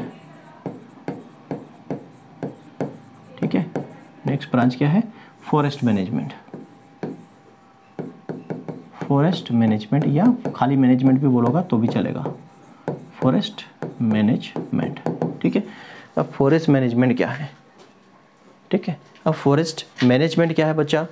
ठीक है, नेक्स्ट ब्रांच क्या है, फॉरेस्ट मैनेजमेंट। फॉरेस्ट मैनेजमेंट या खाली मैनेजमेंट भी बोलोगा तो भी चलेगा, फॉरेस्ट मैनेजमेंट। ठीक है, अब फॉरेस्ट मैनेजमेंट क्या है। ठीक है, अब फॉरेस्ट मैनेजमेंट क्या है बच्चा।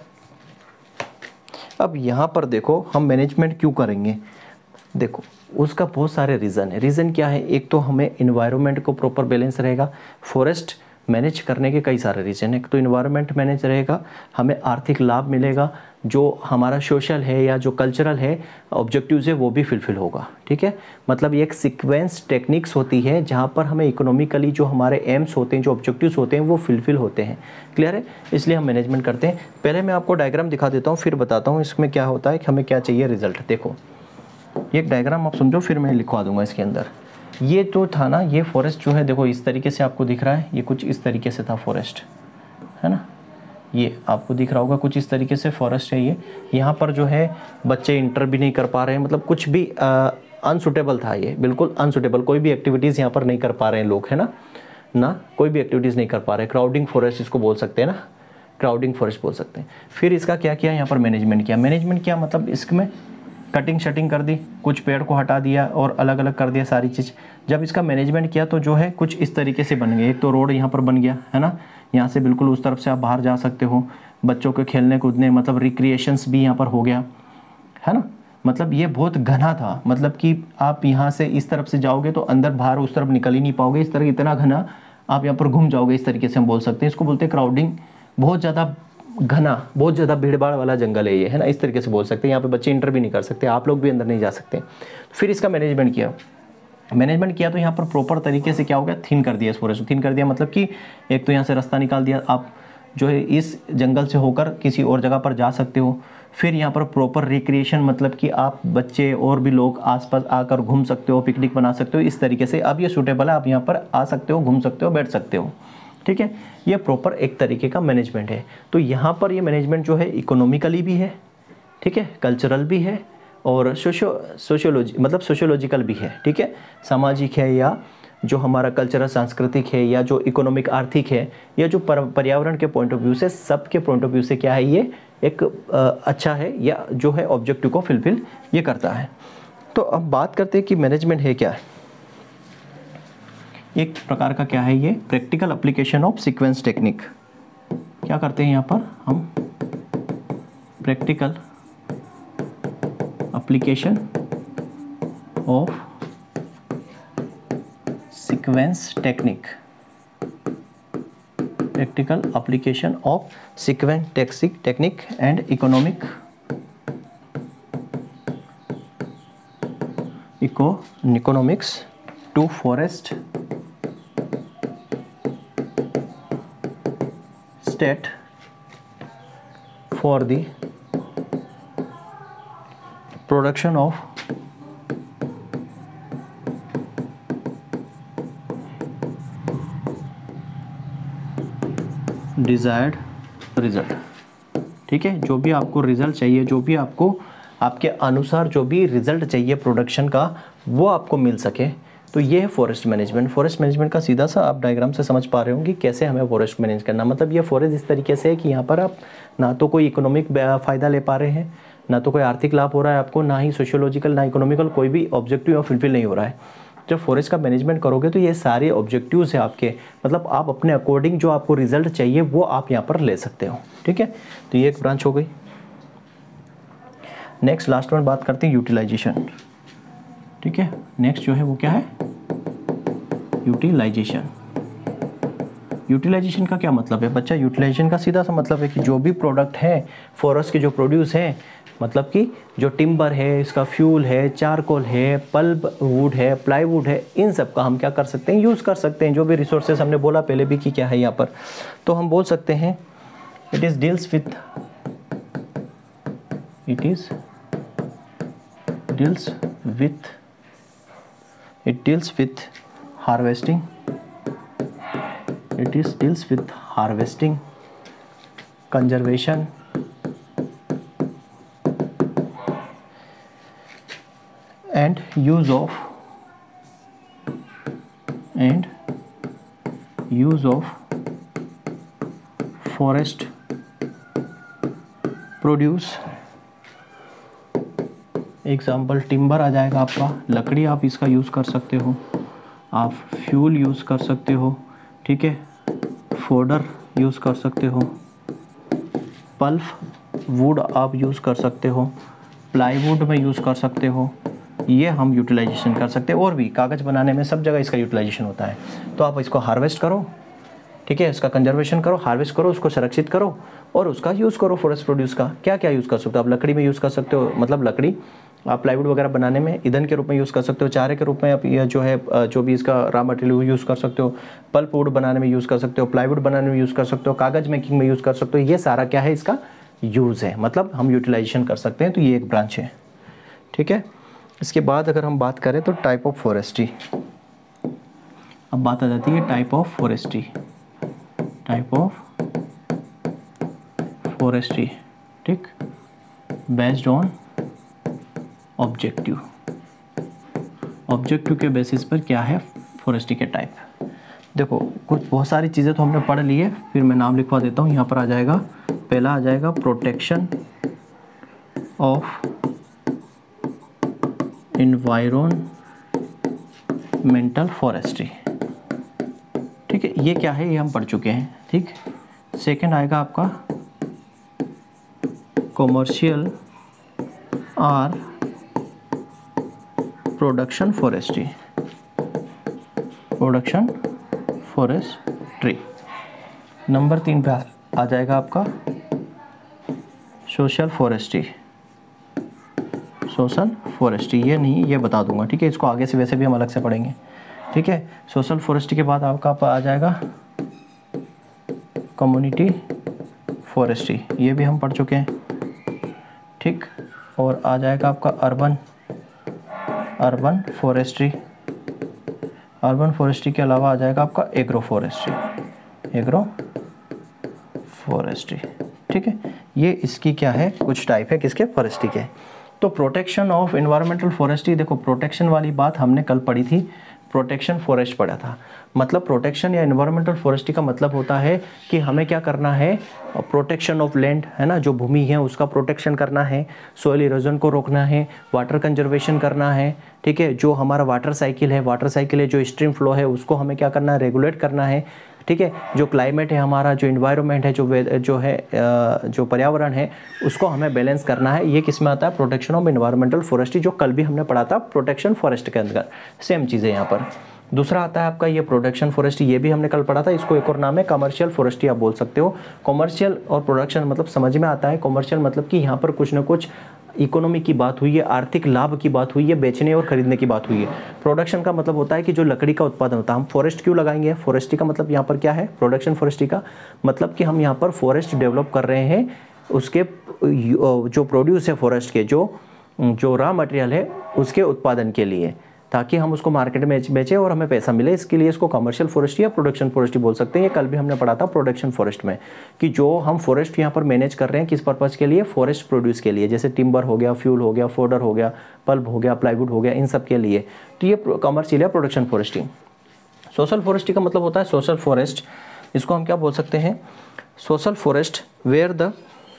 अब यहाँ पर देखो हम मैनेजमेंट क्यों करेंगे, देखो उसका बहुत सारे रीज़न है। रीज़न क्या है, एक तो हमें इन्वायरमेंट को प्रॉपर बैलेंस रहेगा। फॉरेस्ट मैनेज करने के कई सारे रीज़न है। तो इन्वायरमेंट मैनेज रहेगा, हमें आर्थिक लाभ मिलेगा, जो हमारा सोशल है या जो कल्चरल है ऑब्जेक्टिव्स है वो भी फुलफिल होगा। ठीक है, मतलब ये एक सीक्वेंस टेक्निक्स होती है जहाँ पर हमें इकोनॉमिकली जो हमारे एम्स होते हैं, जो ऑब्जेक्टिव्स होते हैं वो फुलफिल होते हैं। क्लियर है, इसलिए हम मैनेजमेंट करते हैं। पहले मैं आपको डायग्राम दिखा देता हूँ, फिर बताता हूँ इसमें क्या होता है कि हमें क्या चाहिए रिजल्ट। देखो ये एक डायग्राम आप समझो, फिर मैं लिखवा दूंगा इसके अंदर। ये तो था ना, ये फॉरेस्ट जो है देखो इस तरीके से आपको दिख रहा है, ये कुछ इस तरीके से था फॉरेस्ट, है ना। ये आपको दिख रहा होगा कुछ इस तरीके से फॉरेस्ट है ये। यहाँ पर जो है बच्चे इंटर भी नहीं कर पा रहे हैं, मतलब कुछ भी अनसुटेबल था, ये बिल्कुल अनसुटेबल, कोई भी एक्टिविटीज़ यहाँ पर नहीं कर पा रहे हैं लोग, है ना ना कोई भी एक्टिविटीज़ नहीं कर पा रहे। क्राउडिंग फॉरेस्ट इसको बोल सकते हैं ना, क्राउडिंग फॉरेस्ट बोल सकते हैं। फिर इसका क्या किया, यहाँ पर मैनेजमेंट किया। मैनेजमेंट किया मतलब इसमें कटिंग शटिंग कर दी, कुछ पेड़ को हटा दिया और अलग अलग कर दिया सारी चीज़। जब इसका मैनेजमेंट किया तो जो है कुछ इस तरीके से बन गए। एक तो रोड यहाँ पर बन गया, है ना, यहाँ से बिल्कुल उस तरफ से आप बाहर जा सकते हो। बच्चों के खेलने कूदने मतलब रिक्रिएशंस भी यहाँ पर हो गया, है ना। मतलब ये बहुत घना था, मतलब कि आप यहाँ से इस तरफ से जाओगे तो अंदर बाहर उस तरफ निकल ही नहीं पाओगे, इस तरह इतना घना आप यहाँ पर घूम जाओगे, इस तरीके से हम बोल सकते हैं। इसको बोलते हैं क्राउडिंग। बहुत ज़्यादा घना, बहुत ज़्यादा भीड़ भाड़ वाला जंगल है ये, है ना, इस तरीके से बोल सकते हैं। यहाँ पे बच्चे इंटर भी नहीं कर सकते, आप लोग भी अंदर नहीं जा सकते। फिर इसका मैनेजमेंट किया। मैनेजमेंट किया तो यहाँ पर प्रॉपर तरीके से क्या हो गया, थिन कर दिया इस फॉरेस्ट को। थिन कर दिया मतलब कि एक तो यहाँ से रास्ता निकाल दिया, आप जो है इस जंगल से होकर किसी और जगह पर जा सकते हो। फिर यहाँ पर प्रॉपर रिक्रिएशन, मतलब कि आप बच्चे और भी लोग आसपास आकर घूम सकते हो, पिकनिक बना सकते हो, इस तरीके से। अब ये सूटेबल है, आप यहाँ पर आ सकते हो, घूम सकते हो, बैठ सकते हो। ठीक है, ये प्रॉपर एक तरीके का मैनेजमेंट है। तो यहाँ पर ये मैनेजमेंट जो है इकोनॉमिकली भी है, ठीक है, कल्चरल भी है और सोशो सोशियोलॉजी मतलब सोशियोलॉजिकल भी है। ठीक है, सामाजिक है या जो हमारा कल्चरल सांस्कृतिक है या जो इकोनॉमिक आर्थिक है या जो पर्यावरण के पॉइंट ऑफ व्यू से, सब के पॉइंट ऑफ व्यू से क्या है, ये एक अच्छा है या जो है ऑब्जेक्टिव को फुलफिल ये करता है। तो अब बात करते हैं कि मैनेजमेंट है क्या है। एक प्रकार का क्या है ये, practical application of sequence technique. क्या करते हैं यहाँ पर हम, practical application of sequence technique, practical application of sequence technique and economic eco economics to forest state for the production of desired result, ठीक है। जो भी आपको रिजल्ट चाहिए, जो भी आपको आपके अनुसार जो भी रिजल्ट चाहिए प्रोडक्शन का, वो आपको मिल सके, तो ये है फॉरेस्ट मैनेजमेंट। फॉरेस्ट मैनेजमेंट का सीधा सा आप डायग्राम से समझ पा रहे होंगे कैसे हमें फॉरेस्ट मैनेज करना। मतलब ये फॉरेस्ट इस तरीके से है कि यहाँ पर आप ना तो कोई इकोनॉमिक फ़ायदा ले पा रहे हैं, ना तो कोई आर्थिक लाभ हो रहा है आपको, ना ही सोशियोलॉजिकल ना इकोनॉमिकल कोई भी ऑब्जेक्टिव फुलफिल नहीं हो रहा है। जब फॉरेस्ट का मैनेजमेंट करोगे तो ये सारे ऑब्जेक्टिव्स हैं आपके, मतलब आप अपने अकॉर्डिंग जो आपको रिजल्ट चाहिए वो आप यहाँ पर ले सकते हो, ठीक है। तो ये एक ब्रांच हो गई। नेक्स्ट लास्ट में बात करते हैं यूटिलाइजेशन, ठीक है। नेक्स्ट जो है वो क्या है, यूटिलाइजेशन। यूटिलाइजेशन का क्या मतलब है बच्चा? यूटिलाइजेशन का सीधा सा मतलब है कि जो भी प्रोडक्ट है फॉरेस्ट के, जो प्रोड्यूस है, मतलब कि जो टिम्बर है, इसका फ्यूल है, चारकोल है, पल्प वुड है, प्लाईवुड है, इन सब का हम क्या कर सकते हैं, यूज़ कर सकते हैं। जो भी रिसोर्सेज हमने बोला पहले भी कि क्या है यहाँ पर, तो हम बोल सकते हैं it is deals with it is deals with it deals with harvesting it is deals with harvesting, conservation and use of and use of forest produce। Example timber आ जाएगा आपका, लकड़ी आप इसका यूज़ कर सकते हो, आप फ्यूल यूज़ कर सकते हो, ठीक है, फोडर यूज़ कर सकते हो, पल्प वुड आप यूज़ कर सकते हो, प्लाईवुड में यूज़ कर सकते हो। ये हम यूटिलाइजेशन कर सकते हैं, और भी कागज़ बनाने में सब जगह इसका यूटिलाइजेशन होता है। तो आप इसको हार्वेस्ट करो, ठीक है, इसका कंजर्वेशन करो, हार्वेस्ट करो, उसको संरक्षित करो और उसका यूज़ करो फॉरेस्ट प्रोड्यूस का। क्या क्या यूज़ कर सकते हो आप? लकड़ी में यूज़ कर सकते हो, मतलब लकड़ी आप प्लाईवुड वगैरह बनाने में ईंधन के रूप में यूज़ कर सकते हो, चारे के रूप में आप ये जो है जो भी इसका रॉ मटेरियल वो यूज़ कर सकते हो, पल्प वुड बनाने में यूज़ कर सकते हो, प्लाईवुड बनाने में यूज़ कर सकते हो, कागज़ मेकिंग में यूज़ कर सकते हो। ये सारा क्या है, इसका यूज़ है, मतलब हम यूटिलाइजेशन कर सकते हैं। तो ये एक ब्रांच है, ठीक है। इसके बाद अगर हम बात करें तो टाइप ऑफ फॉरेस्ट्री, अब बात आ जाती है type of forestry. Type of forestry, ठीक, बेस्ड ऑन ऑब्जेक्टिव। ऑब्जेक्टिव के बेसिस पर क्या है फॉरेस्ट्री के टाइप। देखो कुछ बहुत सारी चीज़ें तो हमने पढ़ ली है, फिर मैं नाम लिखवा देता हूँ। यहाँ पर आ जाएगा, पहला आ जाएगा प्रोटेक्शन ऑफ एनवायरमेंटल फॉरेस्ट्री, ठीक है, ये क्या है ये हम पढ़ चुके हैं, ठीक। सेकंड आएगा आपका कॉमर्शियल और production forestry. Production forestry number तीन पे आ जाएगा आपका सोशल फॉरेस्ट्री। सोशल फॉरेस्ट्री ये नहीं, ये बता दूंगा, ठीक है, इसको आगे से वैसे भी हम अलग से पढ़ेंगे, ठीक है। सोशल फॉरेस्ट्री के बाद आपका आ जाएगा कम्युनिटी फॉरेस्ट्री, ये भी हम पढ़ चुके हैं, ठीक। और आ जाएगा आपका urban urban forestry. Urban forestry के अलावा आ जाएगा आपका एग्रो फॉरेस्ट्री। एग्रो फॉरेस्ट्री, ठीक है। ये इसकी क्या है, कुछ टाइप है किसके, फॉरेस्ट्री के। तो प्रोटेक्शन ऑफ एनवायरमेंटल फॉरेस्ट्री, देखो प्रोटेक्शन वाली बात हमने कल पढ़ी थी, प्रोटेक्शन फॉरेस्ट पढ़ा था। मतलब प्रोटेक्शन या एनवायरमेंटल फॉरेस्ट्री का मतलब होता है कि हमें क्या करना है, प्रोटेक्शन ऑफ लैंड, है ना, जो भूमि है उसका प्रोटेक्शन करना है, सॉइल इरोजन को रोकना है, वाटर कंजर्वेशन करना है, ठीक है। जो हमारा वाटर साइकिल है, वाटर साइकिल है, जो स्ट्रीम फ्लो है उसको हमें क्या करना है, रेगुलेट करना है, ठीक है। जो क्लाइमेट है हमारा, जो इन्वायरमेंट है, जो जो है जो पर्यावरण है, उसको हमें बैलेंस करना है। ये किस में आता है, प्रोटेक्शन ऑफ एनवायरमेंटल फॉरेस्ट्री, जो कल भी हमने पढ़ा था प्रोटेक्शन फॉरेस्ट के अंदर, सेम चीज़ें यहाँ पर। दूसरा आता है आपका ये प्रोडक्शन फॉरेस्ट्री, ये भी हमने कल पढ़ा था, इसको एक और नाम है कमर्शियल फॉरेस्ट्री आप बोल सकते हो। कमर्शियल और प्रोडक्शन मतलब समझ में आता है। कमर्शियल मतलब कि यहाँ पर कुछ ना कुछ इकोनॉमी की बात हुई है, आर्थिक लाभ की बात हुई है, बेचने और खरीदने की बात हुई है। प्रोडक्शन का मतलब होता है कि जो लकड़ी का उत्पादन होता है, हम फॉरेस्ट क्यों लगाएंगे, फॉरेस्ट्री का मतलब यहाँ पर क्या है, प्रोडक्शन फॉरेस्ट्री का मतलब कि हम यहाँ पर फॉरेस्ट डेवलप कर रहे हैं, उसके जो प्रोड्यूस है फॉरेस्ट के, जो जो रॉ मटेरियल है उसके उत्पादन के लिए, ताकि हम उसको मार्केट में बेचें और हमें पैसा मिले। इसके लिए इसको कमर्शियल फॉरेस्ट्री या प्रोडक्शन फॉरेस्ट्री बोल सकते हैं। ये कल भी हमने पढ़ा था प्रोडक्शन फॉरेस्ट में, कि जो हम फॉरेस्ट यहाँ पर मैनेज कर रहे हैं किस पर्पज़ के लिए, फॉरेस्ट प्रोड्यूस के लिए, जैसे टिम्बर हो गया, फ्यूल हो गया, फोडर हो गया, पल्प हो गया, प्लाईवुड हो गया, इन सब के लिए। तो ये कमर्शियल या प्रोडक्शन फॉरेस्ट्री। सोशल फॉरेस्ट्री का मतलब होता है सोशल फॉरेस्ट, इसको हम क्या बोल सकते हैं, social forest where the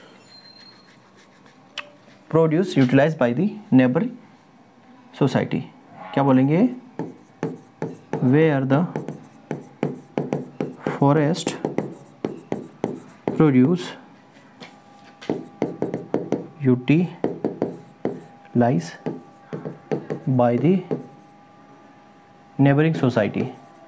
produce utilise by the neighbouring society. क्या बोलेंगे, where the forest produce utilise by the neighbouring society,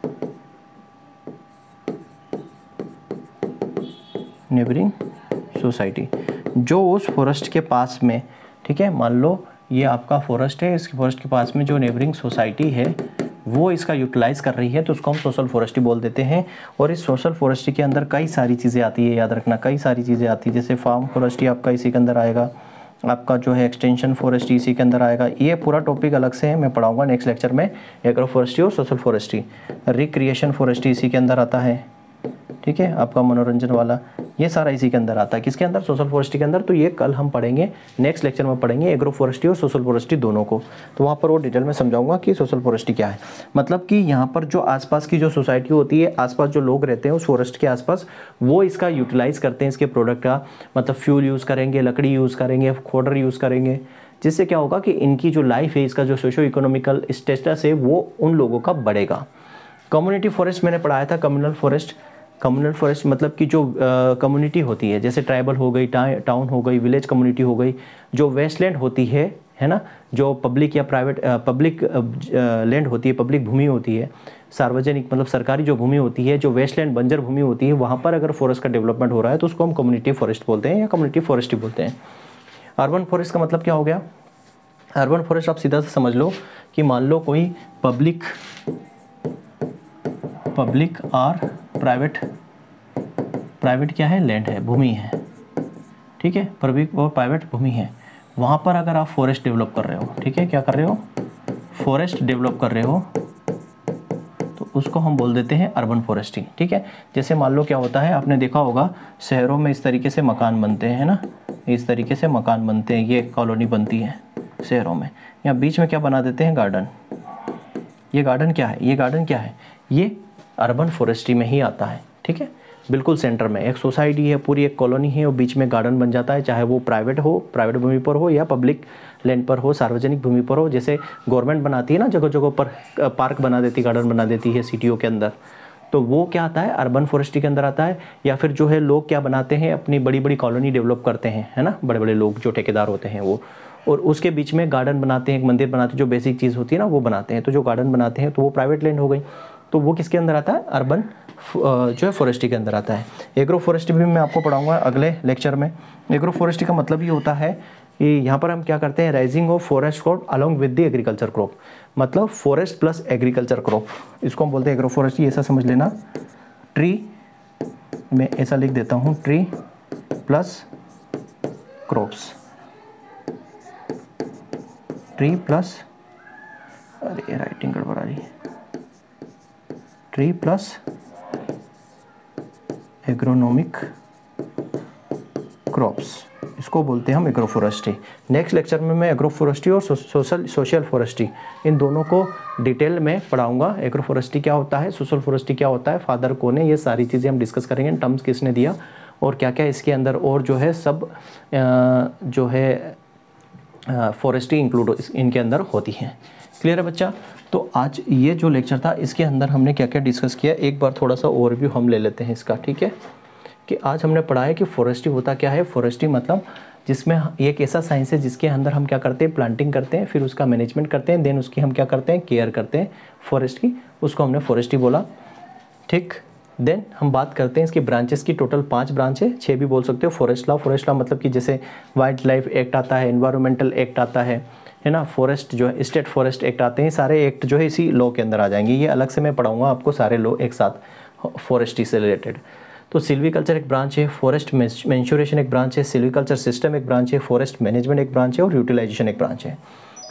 neighbouring society, जो उस फॉरेस्ट के पास में, ठीक है, मान लो ये आपका फॉरेस्ट है, इस फॉरेस्ट के पास में जो नेबरिंग सोसाइटी है वो इसका यूटिलाइज कर रही है, तो उसको हम सोशल फॉरेस्ट्री बोल देते हैं। और इस सोशल फॉरेस्ट्री के अंदर कई सारी चीज़ें आती है, याद रखना, कई सारी चीज़ें आती है। जैसे फार्म फॉरेस्ट्री आपका इसी के अंदर आएगा, आपका जो है एक्सटेंशन फॉरेस्ट्री इसी के अंदर आएगा। ये पूरा टॉपिक अलग से है, मैं पढ़ाऊंगा नेक्स्ट लेक्चर में, एग्रो फॉरेस्ट्री और सोशल फॉरेस्ट्री। रिक्रिएशन फॉरेस्ट्री इसी के अंदर आता है, ठीक है, आपका मनोरंजन वाला, ये सारा इसी के अंदर आता है। किसके अंदर, सोशल फॉरेस्ट्री के अंदर। तो ये कल हम पढ़ेंगे, नेक्स्ट लेक्चर में पढ़ेंगे एग्रो फॉरेस्ट्री और सोशल फॉरेस्ट्री दोनों को। तो वहाँ पर वो डिटेल में समझाऊंगा कि सोशल फॉरेस्ट्री क्या है। मतलब कि यहाँ पर जो आसपास की जो सोसाइटी होती है, आसपास जो लोग रहते हैं उस फॉरेस्ट के आसपास, वो इसका यूटिलाइज करते हैं, इसके प्रोडक्ट का, मतलब फ्यूल यूज़ करेंगे, लकड़ी यूज़ करेंगे, खोडर यूज़ करेंगे, जिससे क्या होगा कि इनकी जो लाइफ है, इसका जो सोशो इकोनॉमिकल स्टेटस है वो उन लोगों का बढ़ेगा। कम्युनिटी फॉरेस्ट मैंने पढ़ाया था, कम्युनल फॉरेस्ट। कम्युनल फॉरेस्ट मतलब कि जो कम्युनिटी uh, होती है, जैसे ट्राइबल हो गई, टाउन हो गई, विलेज कम्युनिटी हो गई, जो वेस्टलैंड होती है है ना, जो पब्लिक या प्राइवेट पब्लिक लैंड होती है, पब्लिक भूमि होती है, सार्वजनिक मतलब सरकारी जो भूमि होती है, जो वेस्टलैंड बंजर भूमि होती है, वहाँ पर अगर फॉरेस्ट का डेवलपमेंट हो रहा है तो उसको हम कम्युनिटी फॉरेस्ट बोलते हैं या कम्युनिटी फॉरेस्ट्री बोलते हैं। अर्बन फॉरेस्ट का मतलब क्या हो गया, अर्बन फॉरेस्ट आप सीधा से समझ लो कि मान लो कोई पब्लिक पब्लिक और प्राइवेट प्राइवेट क्या है, लैंड है, भूमि है, ठीक है, पब्लिक और प्राइवेट भूमि है, वहाँ पर अगर आप फॉरेस्ट डेवलप कर रहे हो, ठीक है, क्या कर रहे हो, फॉरेस्ट डेवलप कर रहे हो, तो उसको हम बोल देते हैं अर्बन फॉरेस्ट्री, ठीक है। जैसे मान लो क्या होता है, आपने देखा होगा शहरों में इस तरीके से मकान बनते हैं, है ना, इस तरीके से मकान बनते हैं, ये कॉलोनी बनती है शहरों में, यहाँ बीच में क्या बना देते हैं, गार्डन। ये गार्डन क्या है, ये गार्डन क्या है, ये अर्बन फॉरेस्ट्री में ही आता है, ठीक है। बिल्कुल सेंटर में एक सोसाइटी है, पूरी एक कॉलोनी है और बीच में गार्डन बन जाता है, चाहे वो प्राइवेट हो, प्राइवेट भूमि पर हो, या पब्लिक लैंड पर हो, सार्वजनिक भूमि पर हो। जैसे गवर्नमेंट बनाती है ना, जगह जगह पर पार्क बना देती है, गार्डन बना देती है सिटियों के अंदर, तो वो क्या आता है, अर्बन फॉरेस्ट्री के अंदर आता है। या फिर जो है लोग क्या बनाते हैं, अपनी बड़ी बड़ी कॉलोनी डेवलप करते हैं, है ना, बड़े बड़े लोग जो ठेकेदार होते हैं वो, और उसके बीच में गार्डन बनाते हैं, एक मंदिर बनाते हैं, जो बेसिक चीज़ होती है ना वो बनाते हैं। तो जो गार्डन बनाते हैं तो वो प्राइवेट लैंड हो गई, तो वो किसके अंदर आता है, अर्बन जो है फॉरेस्ट्री के अंदर आता है। एग्रो फॉरेस्ट्री भी मैं आपको पढ़ाऊंगा अगले लेक्चर में। एग्रो फॉरेस्ट्री का मतलब ये होता है कि यहाँ पर हम क्या करते हैं, rising of forest crop along with the agriculture crop, मतलब फॉरेस्ट प्लस एग्रीकल्चर क्रॉप, इसको हम बोलते हैं एग्रो फॉरेस्ट्री। ऐसा समझ लेना, ट्री मैं ऐसा लिख देता हूँ, tree plus crops, tree plus, अरे राइटिंग गड़बड़ा रही है, ट्री प्लस एग्रोनॉमिक क्रॉप्स, इसको बोलते हैं हम एग्रो फॉरेस्ट्री। नेक्स्ट लेक्चर में मैं एग्रो फॉरेस्ट्री और सोशल सोशल फॉरेस्ट्री इन दोनों को डिटेल में पढ़ाऊंगा। एग्रो फॉरेस्ट्री क्या होता है, सोशल फॉरेस्ट्री क्या होता है, फादर कौन है, ये सारी चीज़ें हम डिस्कस करेंगे। टर्म्स किसने दिया और क्या क्या इसके अंदर, और जो है सब जो है फॉरेस्ट्री इंक्लूड इनके अंदर होती हैं। क्लियर है बच्चा। तो आज ये जो लेक्चर था इसके अंदर हमने क्या क्या डिस्कस किया, एक बार थोड़ा सा ओवरव्यू हम ले लेते हैं इसका, ठीक है। कि आज हमने पढ़ा है कि फॉरेस्ट्री होता क्या है। फॉरेस्ट्री मतलब जिसमें एक ऐसा साइंस है जिसके अंदर हम क्या करते हैं, प्लांटिंग करते हैं, फिर उसका मैनेजमेंट करते हैं, देन उसकी हम क्या करते हैं, केयर करते हैं फॉरेस्ट की, उसको हमने फॉरेस्ट्री बोला, ठीक। देन हम बात करते हैं इसके ब्रांचेस की, टोटल पांच ब्रांच है, छः भी बोल सकते हो। फॉरेस्ट लॉ, फॉरेस्ट लॉ मतलब कि जैसे वाइल्ड लाइफ एक्ट आता है, एनवायरमेंटल एक्ट आता है है ना, फॉरेस्ट जो है स्टेट फॉरेस्ट एक्ट आते हैं, सारे एक्ट जो है इसी लॉ के अंदर आ जाएंगे। ये अलग से मैं पढ़ाऊंगा आपको सारे लॉ एक साथ फॉरेस्ट्री से रिलेटेड। तो सिल्वीकल्चर एक ब्रांच है, फॉरेस्ट मेंशुरेशन एक ब्रांच है, सिल्वीकल्चर सिस्टम एक ब्रांच है, फॉरेस्ट मैनेजमेंट एक ब्रांच है और यूटिलाइजेशन एक ब्रांच है।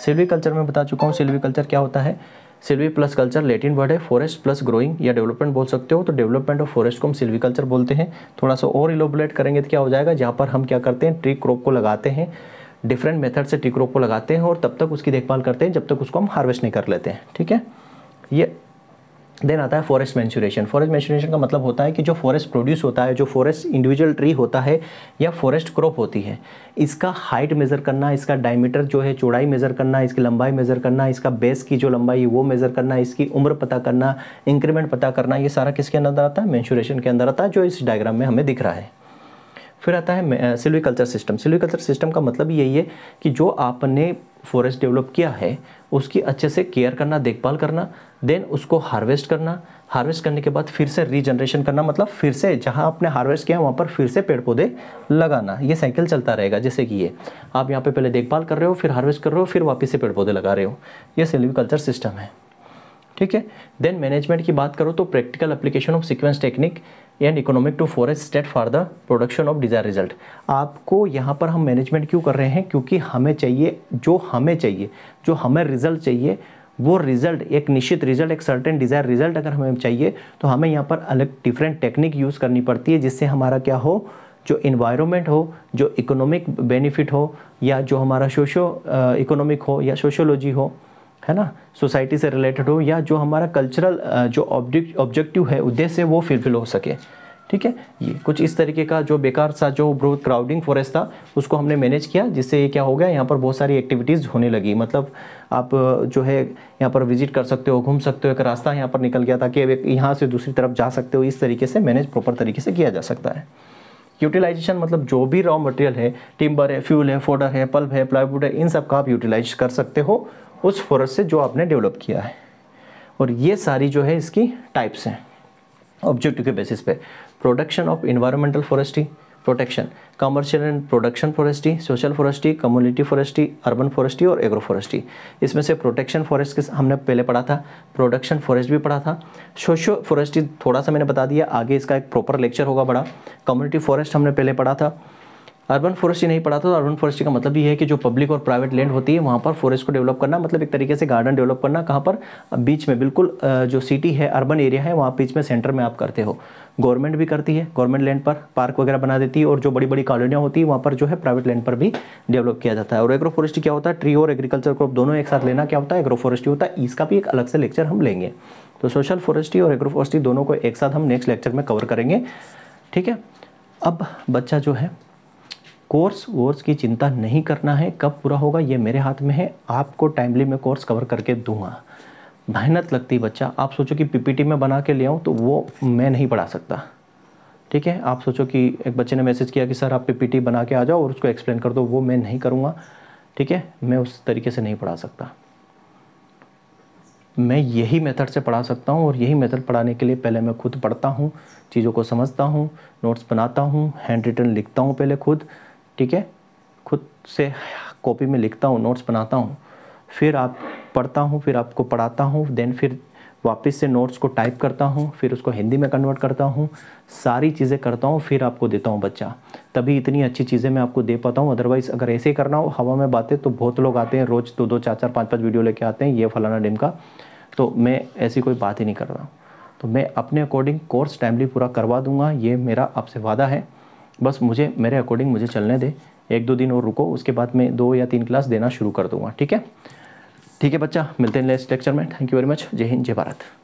सिल्वीकल्चर में बता चुका हूँ सिल्वीकल्चर क्या होता है। Silvi plus culture Latin word है, फॉरेस्ट प्लस ग्रोइंग या डेवलपमेंट बोल सकते हो, तो डेवलपमेंट ऑफ फॉरेस्ट को हम सिल्वीकल्चर बोलते हैं। थोड़ा सा और इलोबोरेट करेंगे तो क्या हो जाएगा, जहाँ पर हम क्या करते हैं, ट्री क्रॉप को लगाते हैं, डिफरेंट मेथड से ट्री क्रॉप को लगाते हैं और तब तक उसकी देखभाल करते हैं जब तक उसको हम हार्वेस्ट नहीं कर लेते हैं, ठीक है। ये देन आता है फॉरेस्ट मैच्योरेशन। फॉरेस्ट मैच्योरेशन का मतलब होता है कि जो फॉरेस्ट प्रोड्यूस होता है, जो फॉरेस्ट इंडिविजुअल ट्री होता है या फॉरेस्ट क्रॉप होती है, इसका हाइट मेज़र करना, इसका डायमीटर जो है चौड़ाई मेज़र करना, इसकी लंबाई मेज़र करना, इसका बेस की जो लंबाई है वो मेज़र करना, इसकी उम्र पता करना, इंक्रीमेंट पता करना, ये सारा किसके अंदर आता है, मैच्योरेशन के अंदर आता है, जो इस डायग्राम में हमें दिख रहा है। फिर आता है सिल्वीकल्चर सिस्टम। सिल्वीकल्चर सिस्टम का मतलब यही है कि जो आपने फॉरेस्ट डेवलप किया है उसकी अच्छे से केयर करना, देखभाल करना, देन उसको हार्वेस्ट करना, हार्वेस्ट करने के बाद फिर से रीजनरेशन करना, मतलब फिर से जहां आपने हार्वेस्ट किया वहां पर फिर से पेड़ पौधे लगाना। ये साइकिल चलता रहेगा, जैसे कि ये आप यहाँ पे पहले देखभाल कर रहे हो, फिर हार्वेस्ट कर रहे हो, फिर वापस से पेड़ पौधे लगा रहे हो। ये सिल्वीकल्चर सिस्टम है, ठीक है। देन मैनेजमेंट की बात करो तो practical application of sequence technique and economic to forest state for the production of desire result. आपको यहाँ पर हम मैनेजमेंट क्यों कर रहे हैं, क्योंकि हमें चाहिए जो हमें चाहिए जो हमें रिजल्ट चाहिए वो रिजल्ट, एक निश्चित रिजल्ट, एक सर्टेन डिजायर रिजल्ट अगर हमें चाहिए तो हमें यहाँ पर अलग डिफरेंट टेक्निक यूज़ करनी पड़ती है, जिससे हमारा क्या हो, जो इन्वायरमेंट हो, जो इकोनॉमिक बेनिफिट हो, या जो हमारा सोशो इकोनॉमिक हो या सोशोलॉजी हो, है ना, सोसाइटी से रिलेटेड हो, या जो हमारा कल्चरल जो ऑब्जेक्ट ऑब्जेक्टिव है, उद्देश्य वो फुलफिल हो सके, ठीक है। ये कुछ इस तरीके का जो बेकार सा जो बहुत क्राउडिंग फॉरेस्ट था उसको हमने मैनेज किया, जिससे ये क्या हो गया, यहाँ पर बहुत सारी एक्टिविटीज़ होने लगी। मतलब आप जो है यहाँ पर विजिट कर सकते हो, घूम सकते हो, एक रास्ता यहाँ पर निकल गया था कि यहाँ से दूसरी तरफ जा सकते हो। इस तरीके से मैनेज प्रॉपर तरीके से किया जा सकता है। यूटिलाइजेशन मतलब जो भी रॉ मटेरियल है, टिम्बर है, फ्यूल है, फोडर है, पल्प है, प्लाईवुड है, इन सब का आप यूटिलाइज कर सकते हो उस फॉरेस्ट से जो आपने डेवलप किया है। और ये सारी जो है इसकी टाइप्स हैं ऑब्जेक्टिव के बेसिस पे। Production of environmental forestry, protection, commercial and production forestry, social forestry, community forestry, urban forestry और एग्रो फॉरेस्ट्री। इसमें से प्रोटेक्शन फॉरेस्ट के हमने पहले पढ़ा था, प्रोडक्शन फॉरेस्ट भी पढ़ा था, सोशल फॉरेस्ट्री थोड़ा सा मैंने बता दिया, आगे इसका एक प्रॉपर लेक्चर होगा बड़ा। कम्युनिटी फॉरेस्ट हमने पहले पढ़ा था। अर्बन फॉरेस्ट्री नहीं पढ़ा था। तो अर्बन फॉरेस्ट्री का मतलब ये है कि जो पब्लिक और प्राइवेट लैंड होती है वहाँ पर फॉरेस्ट को डेवलप करना, मतलब एक तरीके से गार्डन डेवलप करना। कहाँ पर, बीच में, बिल्कुल जो सिटी है, अर्बन एरिया है, वहाँ बीच में सेंटर में आप करते हो। गवर्नमेंट भी करती है, गवर्नमेंट लैंड पर पार्क वगैरह बना देती है, और जो बड़ी बड़ी कॉलोनियाँ होती है वहाँ पर जो है प्राइवेट लैंड पर भी डेवलप किया जाता है। और एग्रो फॉरेस्ट्री क्या होता है, ट्री और एग्रीकल्चर क्रॉप दोनों एक साथ लेना क्या होता है, एग्रो फॉरेस्ट्री होता है। इसका भी एक अलग से लेक्चर हम लेंगे। तो सोशल फॉरेस्ट्री और एग्रो फॉरेस्ट्री दोनों को एक साथ हम नेक्स्ट लेक्चर में कवर करेंगे, ठीक है। अब बच्चा जो है कोर्स वोर्स की चिंता नहीं करना है, कब पूरा होगा ये मेरे हाथ में है। आपको टाइमली मैं कोर्स कवर करके दूंगा। मेहनत लगती बच्चा, आप सोचो कि पीपीटी में बना के ले आऊँ तो वो मैं नहीं पढ़ा सकता, ठीक है। आप सोचो कि एक बच्चे ने मैसेज किया कि सर आप पीपीटी बना के आ जाओ और उसको एक्सप्लेन कर दो, वो मैं नहीं करूँगा, ठीक है। मैं उस तरीके से नहीं पढ़ा सकता। मैं यही मेथड से पढ़ा सकता हूँ, और यही मेथड पढ़ाने के लिए पहले मैं खुद पढ़ता हूँ, चीज़ों को समझता हूँ, नोट्स बनाता हूँ, हैंड रिटन लिखता हूँ पहले खुद, ठीक है। खुद से कॉपी में लिखता हूँ, नोट्स बनाता हूँ, फिर आप पढ़ता हूँ, फिर आपको पढ़ाता हूँ, देन फिर वापस से नोट्स को टाइप करता हूँ, फिर उसको हिंदी में कन्वर्ट करता हूँ, सारी चीज़ें करता हूँ, फिर आपको देता हूँ बच्चा। तभी इतनी अच्छी चीज़ें मैं आपको दे पाता हूँ। अदरवाइज़ अगर ऐसे ही करना हो हवा में बातें, तो बहुत लोग आते हैं रोज़ दो दो चार चार पाँच पाँच वीडियो लेके आते हैं, ये फलाना डिम का, तो मैं ऐसी कोई बात ही नहीं कर रहा हूँ। तो मैं अपने अकॉर्डिंग कोर्स टाइमली पूरा करवा दूँगा, ये मेरा आपसे वादा है। बस मुझे मेरे अकॉर्डिंग मुझे चलने दे, एक दो दिन और रुको, उसके बाद मैं दो या तीन क्लास देना शुरू कर दूँगा, ठीक है। ठीक है बच्चा, मिलते हैं नेक्स्ट लेक्चर में। Thank you very much. जय हिंद, जय भारत।